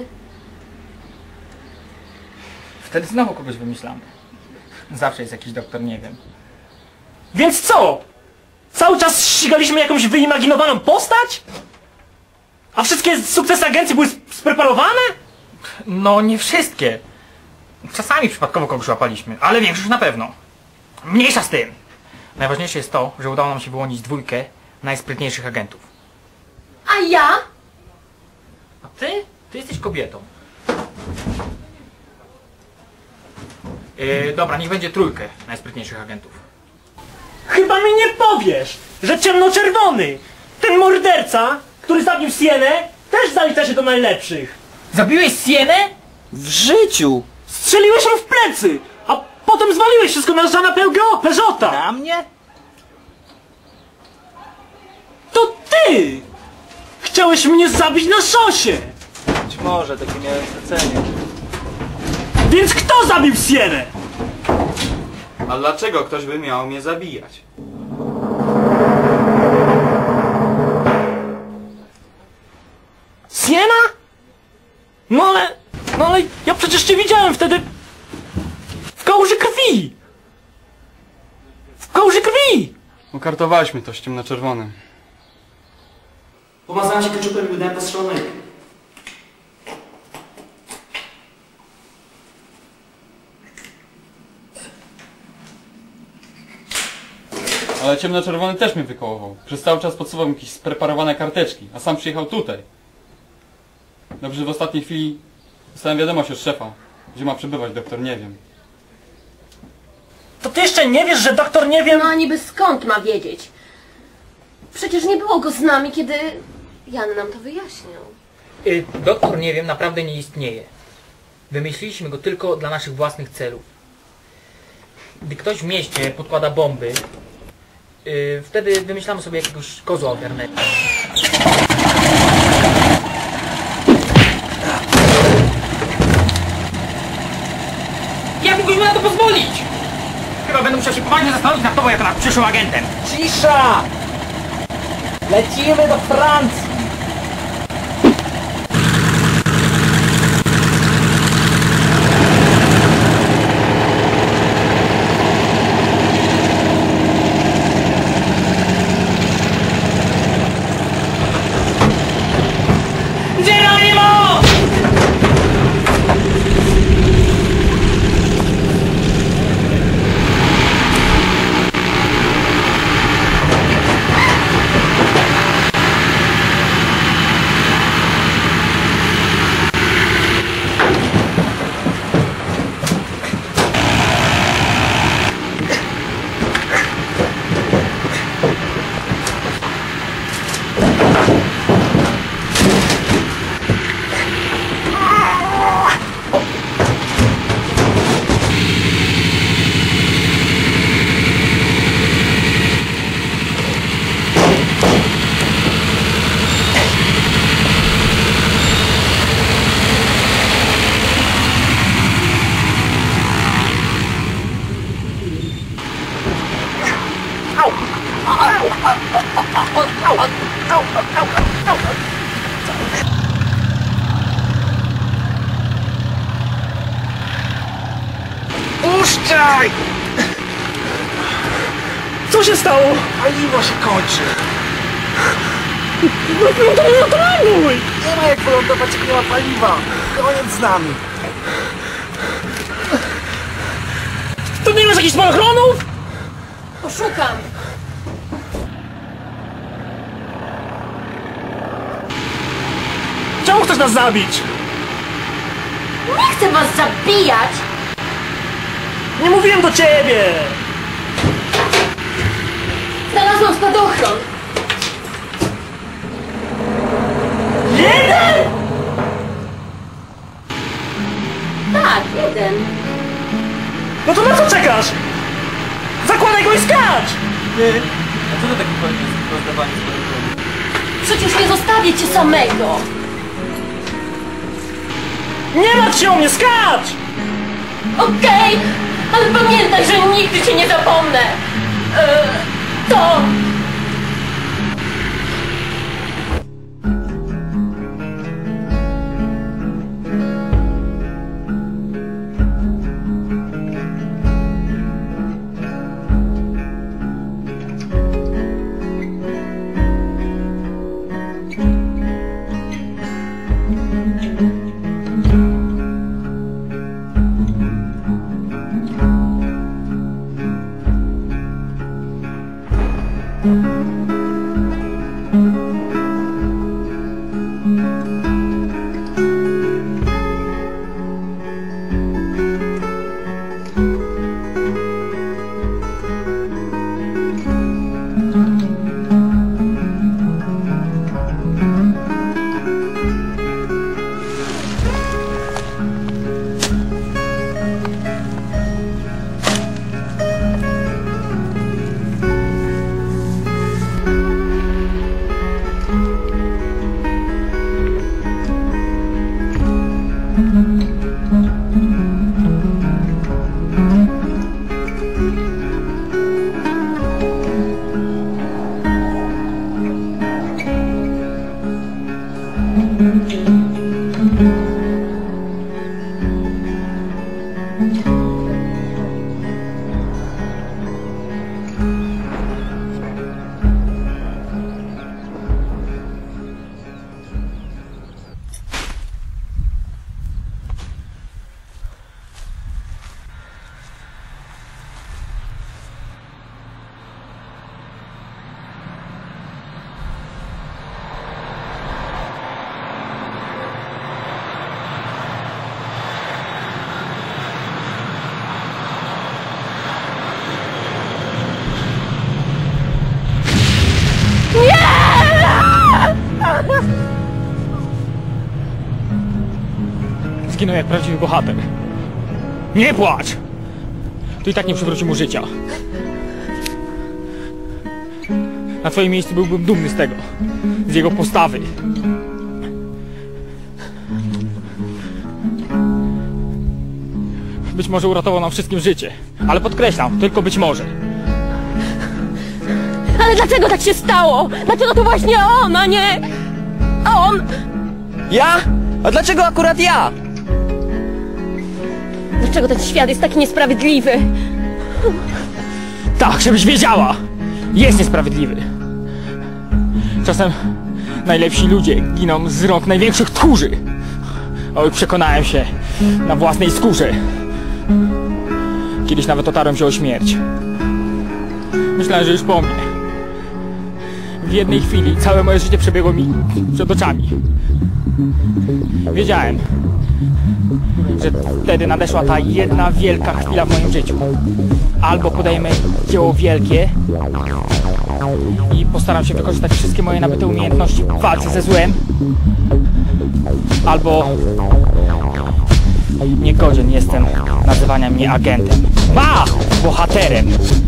Wtedy znowu kogoś wymyślamy. Zawsze jest jakiś doktor nie wiem. Więc co? Cały czas ścigaliśmy jakąś wyimaginowaną postać? A wszystkie sukcesy agencji były spreparowane? No nie wszystkie. Czasami przypadkowo kogoś łapaliśmy, ale większość na pewno. Mniejsza z tym. Najważniejsze jest to, że udało nam się wyłonić dwójkę najsprytniejszych agentów. A ja? A ty? Ty jesteś kobietą. Yy, dobra, niech będzie trójkę najsprytniejszych agentów. Chyba mi nie powiesz, że ciemnoczerwony, ten morderca, który zabił Sienę, też zalicza się do najlepszych. Zabiłeś Sienę? W życiu! Strzeliłeś mu w plecy, a potem zwaliłeś wszystko na Żana Peugeota. Na mnie? To ty! Chciałeś mnie zabić na szosie! Być może, takie miałem zlecenie. Więc kto zabił Sienę? A dlaczego ktoś by miał mnie zabijać? Siena? No ale... No ale ja przecież cię widziałem wtedy... W kałuży krwi! W kałuży krwi! Ukartowaliśmy to z ciemnoczerwonym. Pomazałem się keczupem i wydałem postrzelonego. Ale ciemnoczerwony też mnie wykołował. Przez cały czas podsuwał jakieś spreparowane karteczki, a sam przyjechał tutaj. Dobrze, że w ostatniej chwili dostałem wiadomość od szefa. Gdzie ma przebywać, doktor nie wiem. To ty jeszcze nie wiesz, że doktor nie wie... No a niby skąd ma wiedzieć? Przecież nie było go z nami, kiedy Jan nam to wyjaśniał. Y, doktor nie wiem, naprawdę nie istnieje. Wymyśliliśmy go tylko dla naszych własnych celów. Gdy ktoś w mieście podkłada bomby, y, wtedy wymyślamy sobie jakiegoś kozła ogarnęcia. Jak mógłbyś na to pozwolić? Chyba będę musiał się poważnie zastanowić nad tobą jako nad przyszłym agentem. Cisza! Lecimy do Francji! Geronimo! Puszczaj! Co się stało? Paliwo się kończy. No, no to nie ląduj! Nie ma jak wylądować, jak nie ma paliwa. Koniec z nami. To nie masz jakichś spadochronów? Poszukam. Czemu chcesz nas zabić? Nie chcę was zabijać! Nie mówiłem do ciebie! Znalazłam spadochron! Jeden?! Tak, jeden. No to na co czekasz? Zakładaj go i skacz! Ty? A co to taki chodzi z rozdawaniem spadochronów? Przecież nie zostawię cię samego! Nie martw się o mnie, skacz! Okej, okay, ale pamiętaj, że nigdy cię nie zapomnę! Eee, to... Zginął jak prawdziwy bohater. Nie płacz! To i tak nie przywróci mu życia. Na twoim miejscu byłbym dumny z tego. Z jego postawy. Być może uratował nam wszystkim życie. Ale podkreślam, tylko być może. Ale dlaczego tak się stało? Dlaczego to właśnie on, a nie... on? Ja? A dlaczego akurat ja? Dlaczego ten świat jest taki niesprawiedliwy? Tak, żebyś wiedziała! Jest niesprawiedliwy. Czasem najlepsi ludzie giną z rąk największych tchórzy. Oj, przekonałem się na własnej skórze. Kiedyś nawet otarłem się o śmierć. Myślałem, że już po mnie. W jednej chwili całe moje życie przebiegło mi przed oczami. Wiedziałem, że wtedy nadeszła ta jedna wielka chwila w moim życiu. Albo podejmę dzieło wielkie i postaram się wykorzystać wszystkie moje nabyte umiejętności w walce ze złem, albo niegodzien jestem nazywania mnie agentem. Ba! Bohaterem!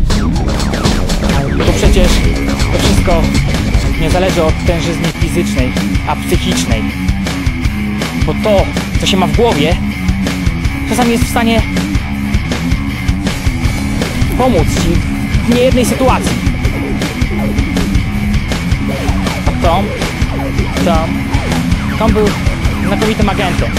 Bo przecież to wszystko nie zależy od tężyzny fizycznej, a psychicznej. Bo to, co się ma w głowie, czasami jest w stanie pomóc ci w niejednej sytuacji. A Tom, Tom, Tom był znakomitym agentem.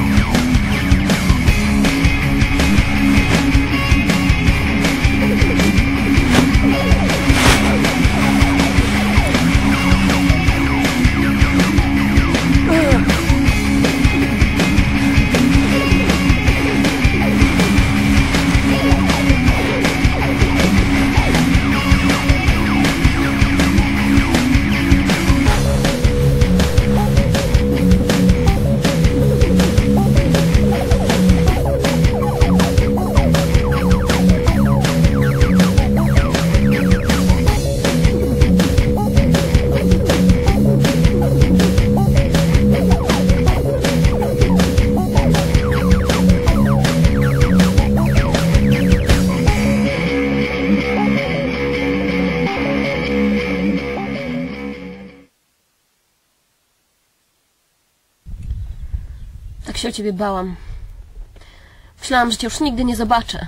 Tak się o ciebie bałam. Myślałam, że cię już nigdy nie zobaczę.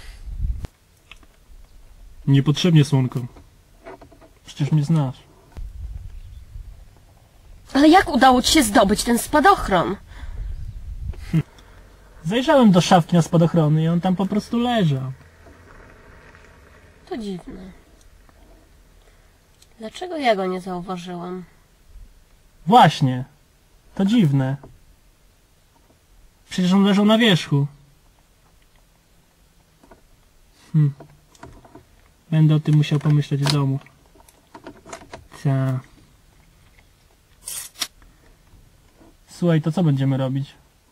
Niepotrzebnie, słonko. Przecież mnie znasz. Ale jak udało ci się zdobyć ten spadochron? Zajrzałem do szafki na spadochrony i on tam po prostu leżał. To dziwne. Dlaczego ja go nie zauważyłam? Właśnie. To dziwne. Przecież on leżał na wierzchu. Hm. Będę o tym musiał pomyśleć w domu. Ta. Słuchaj, to co będziemy robić?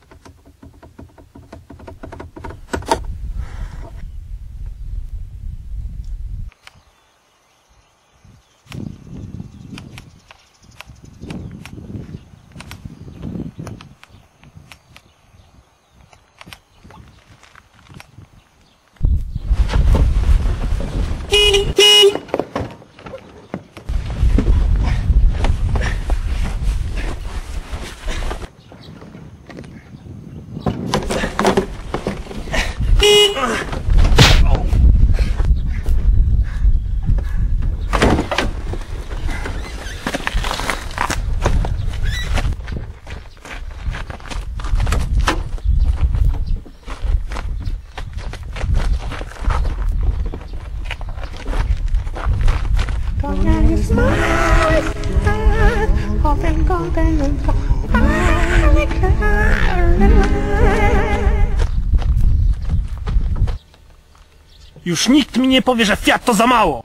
Już nikt mi nie powie, że Fiat to za mało!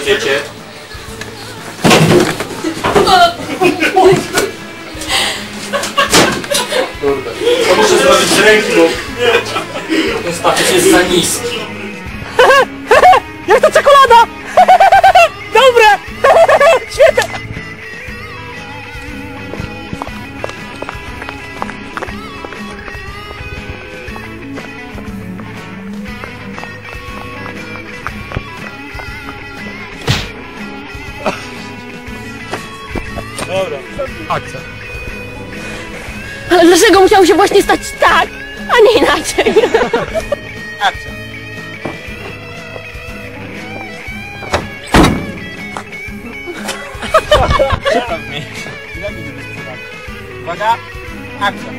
Idziecie. Kurde. To muszę zrobić z ręki, bo ten statyw jest za niski. Jak to czekolada! Dobre! Świetne! Dobra, akcja. Ale dlaczego musiało się właśnie stać tak, a nie inaczej? Akcja. Czytam mi. Uwaga, akcja.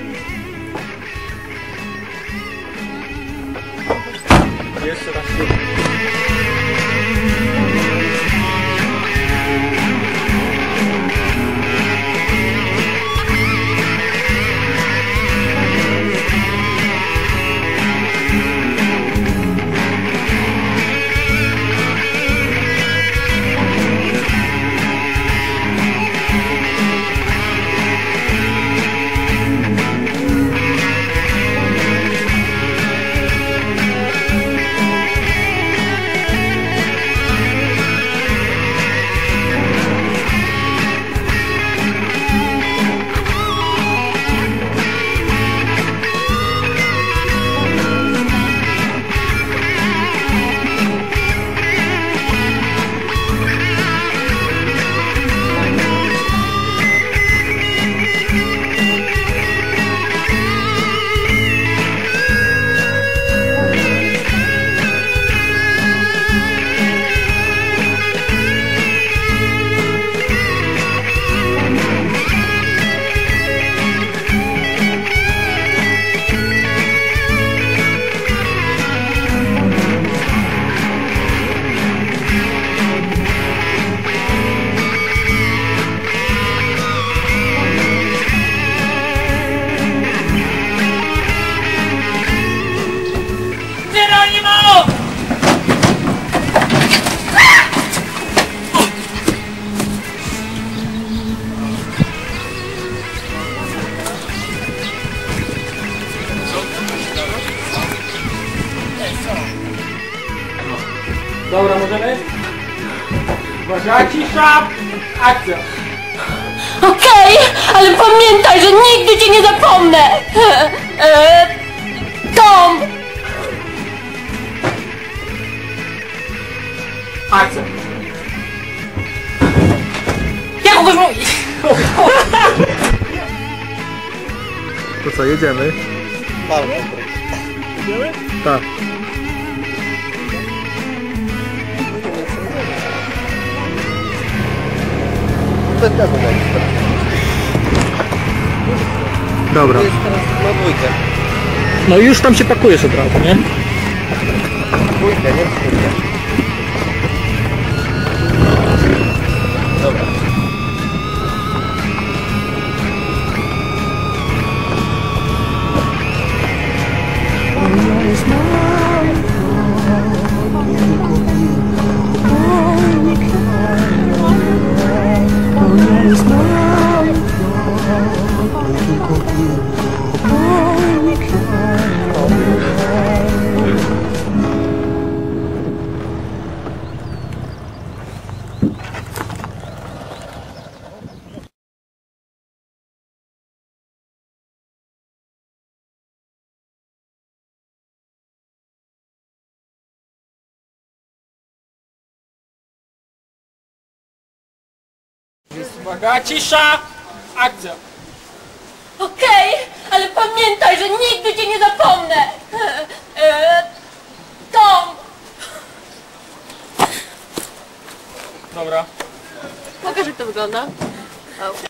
Jeszcze raz. Dobra, możemy? Uwaga, cisza! Akcja! Okej, ale pamiętaj, że nigdy cię nie zapomnę! E, Tom! Akcja! Jak mogłeś mówić? To co, jedziemy? Idziemy? Tak. Dobra. No już tam się pakujesz od razu, nie? Dwójkę, nie? Dwójkę. Dobra. Uwaga, cisza! Akcja! Okej, ale pamiętaj, że nigdy cię nie zapomnę! E, Tom! Dobra. Pokaż, jak to wygląda.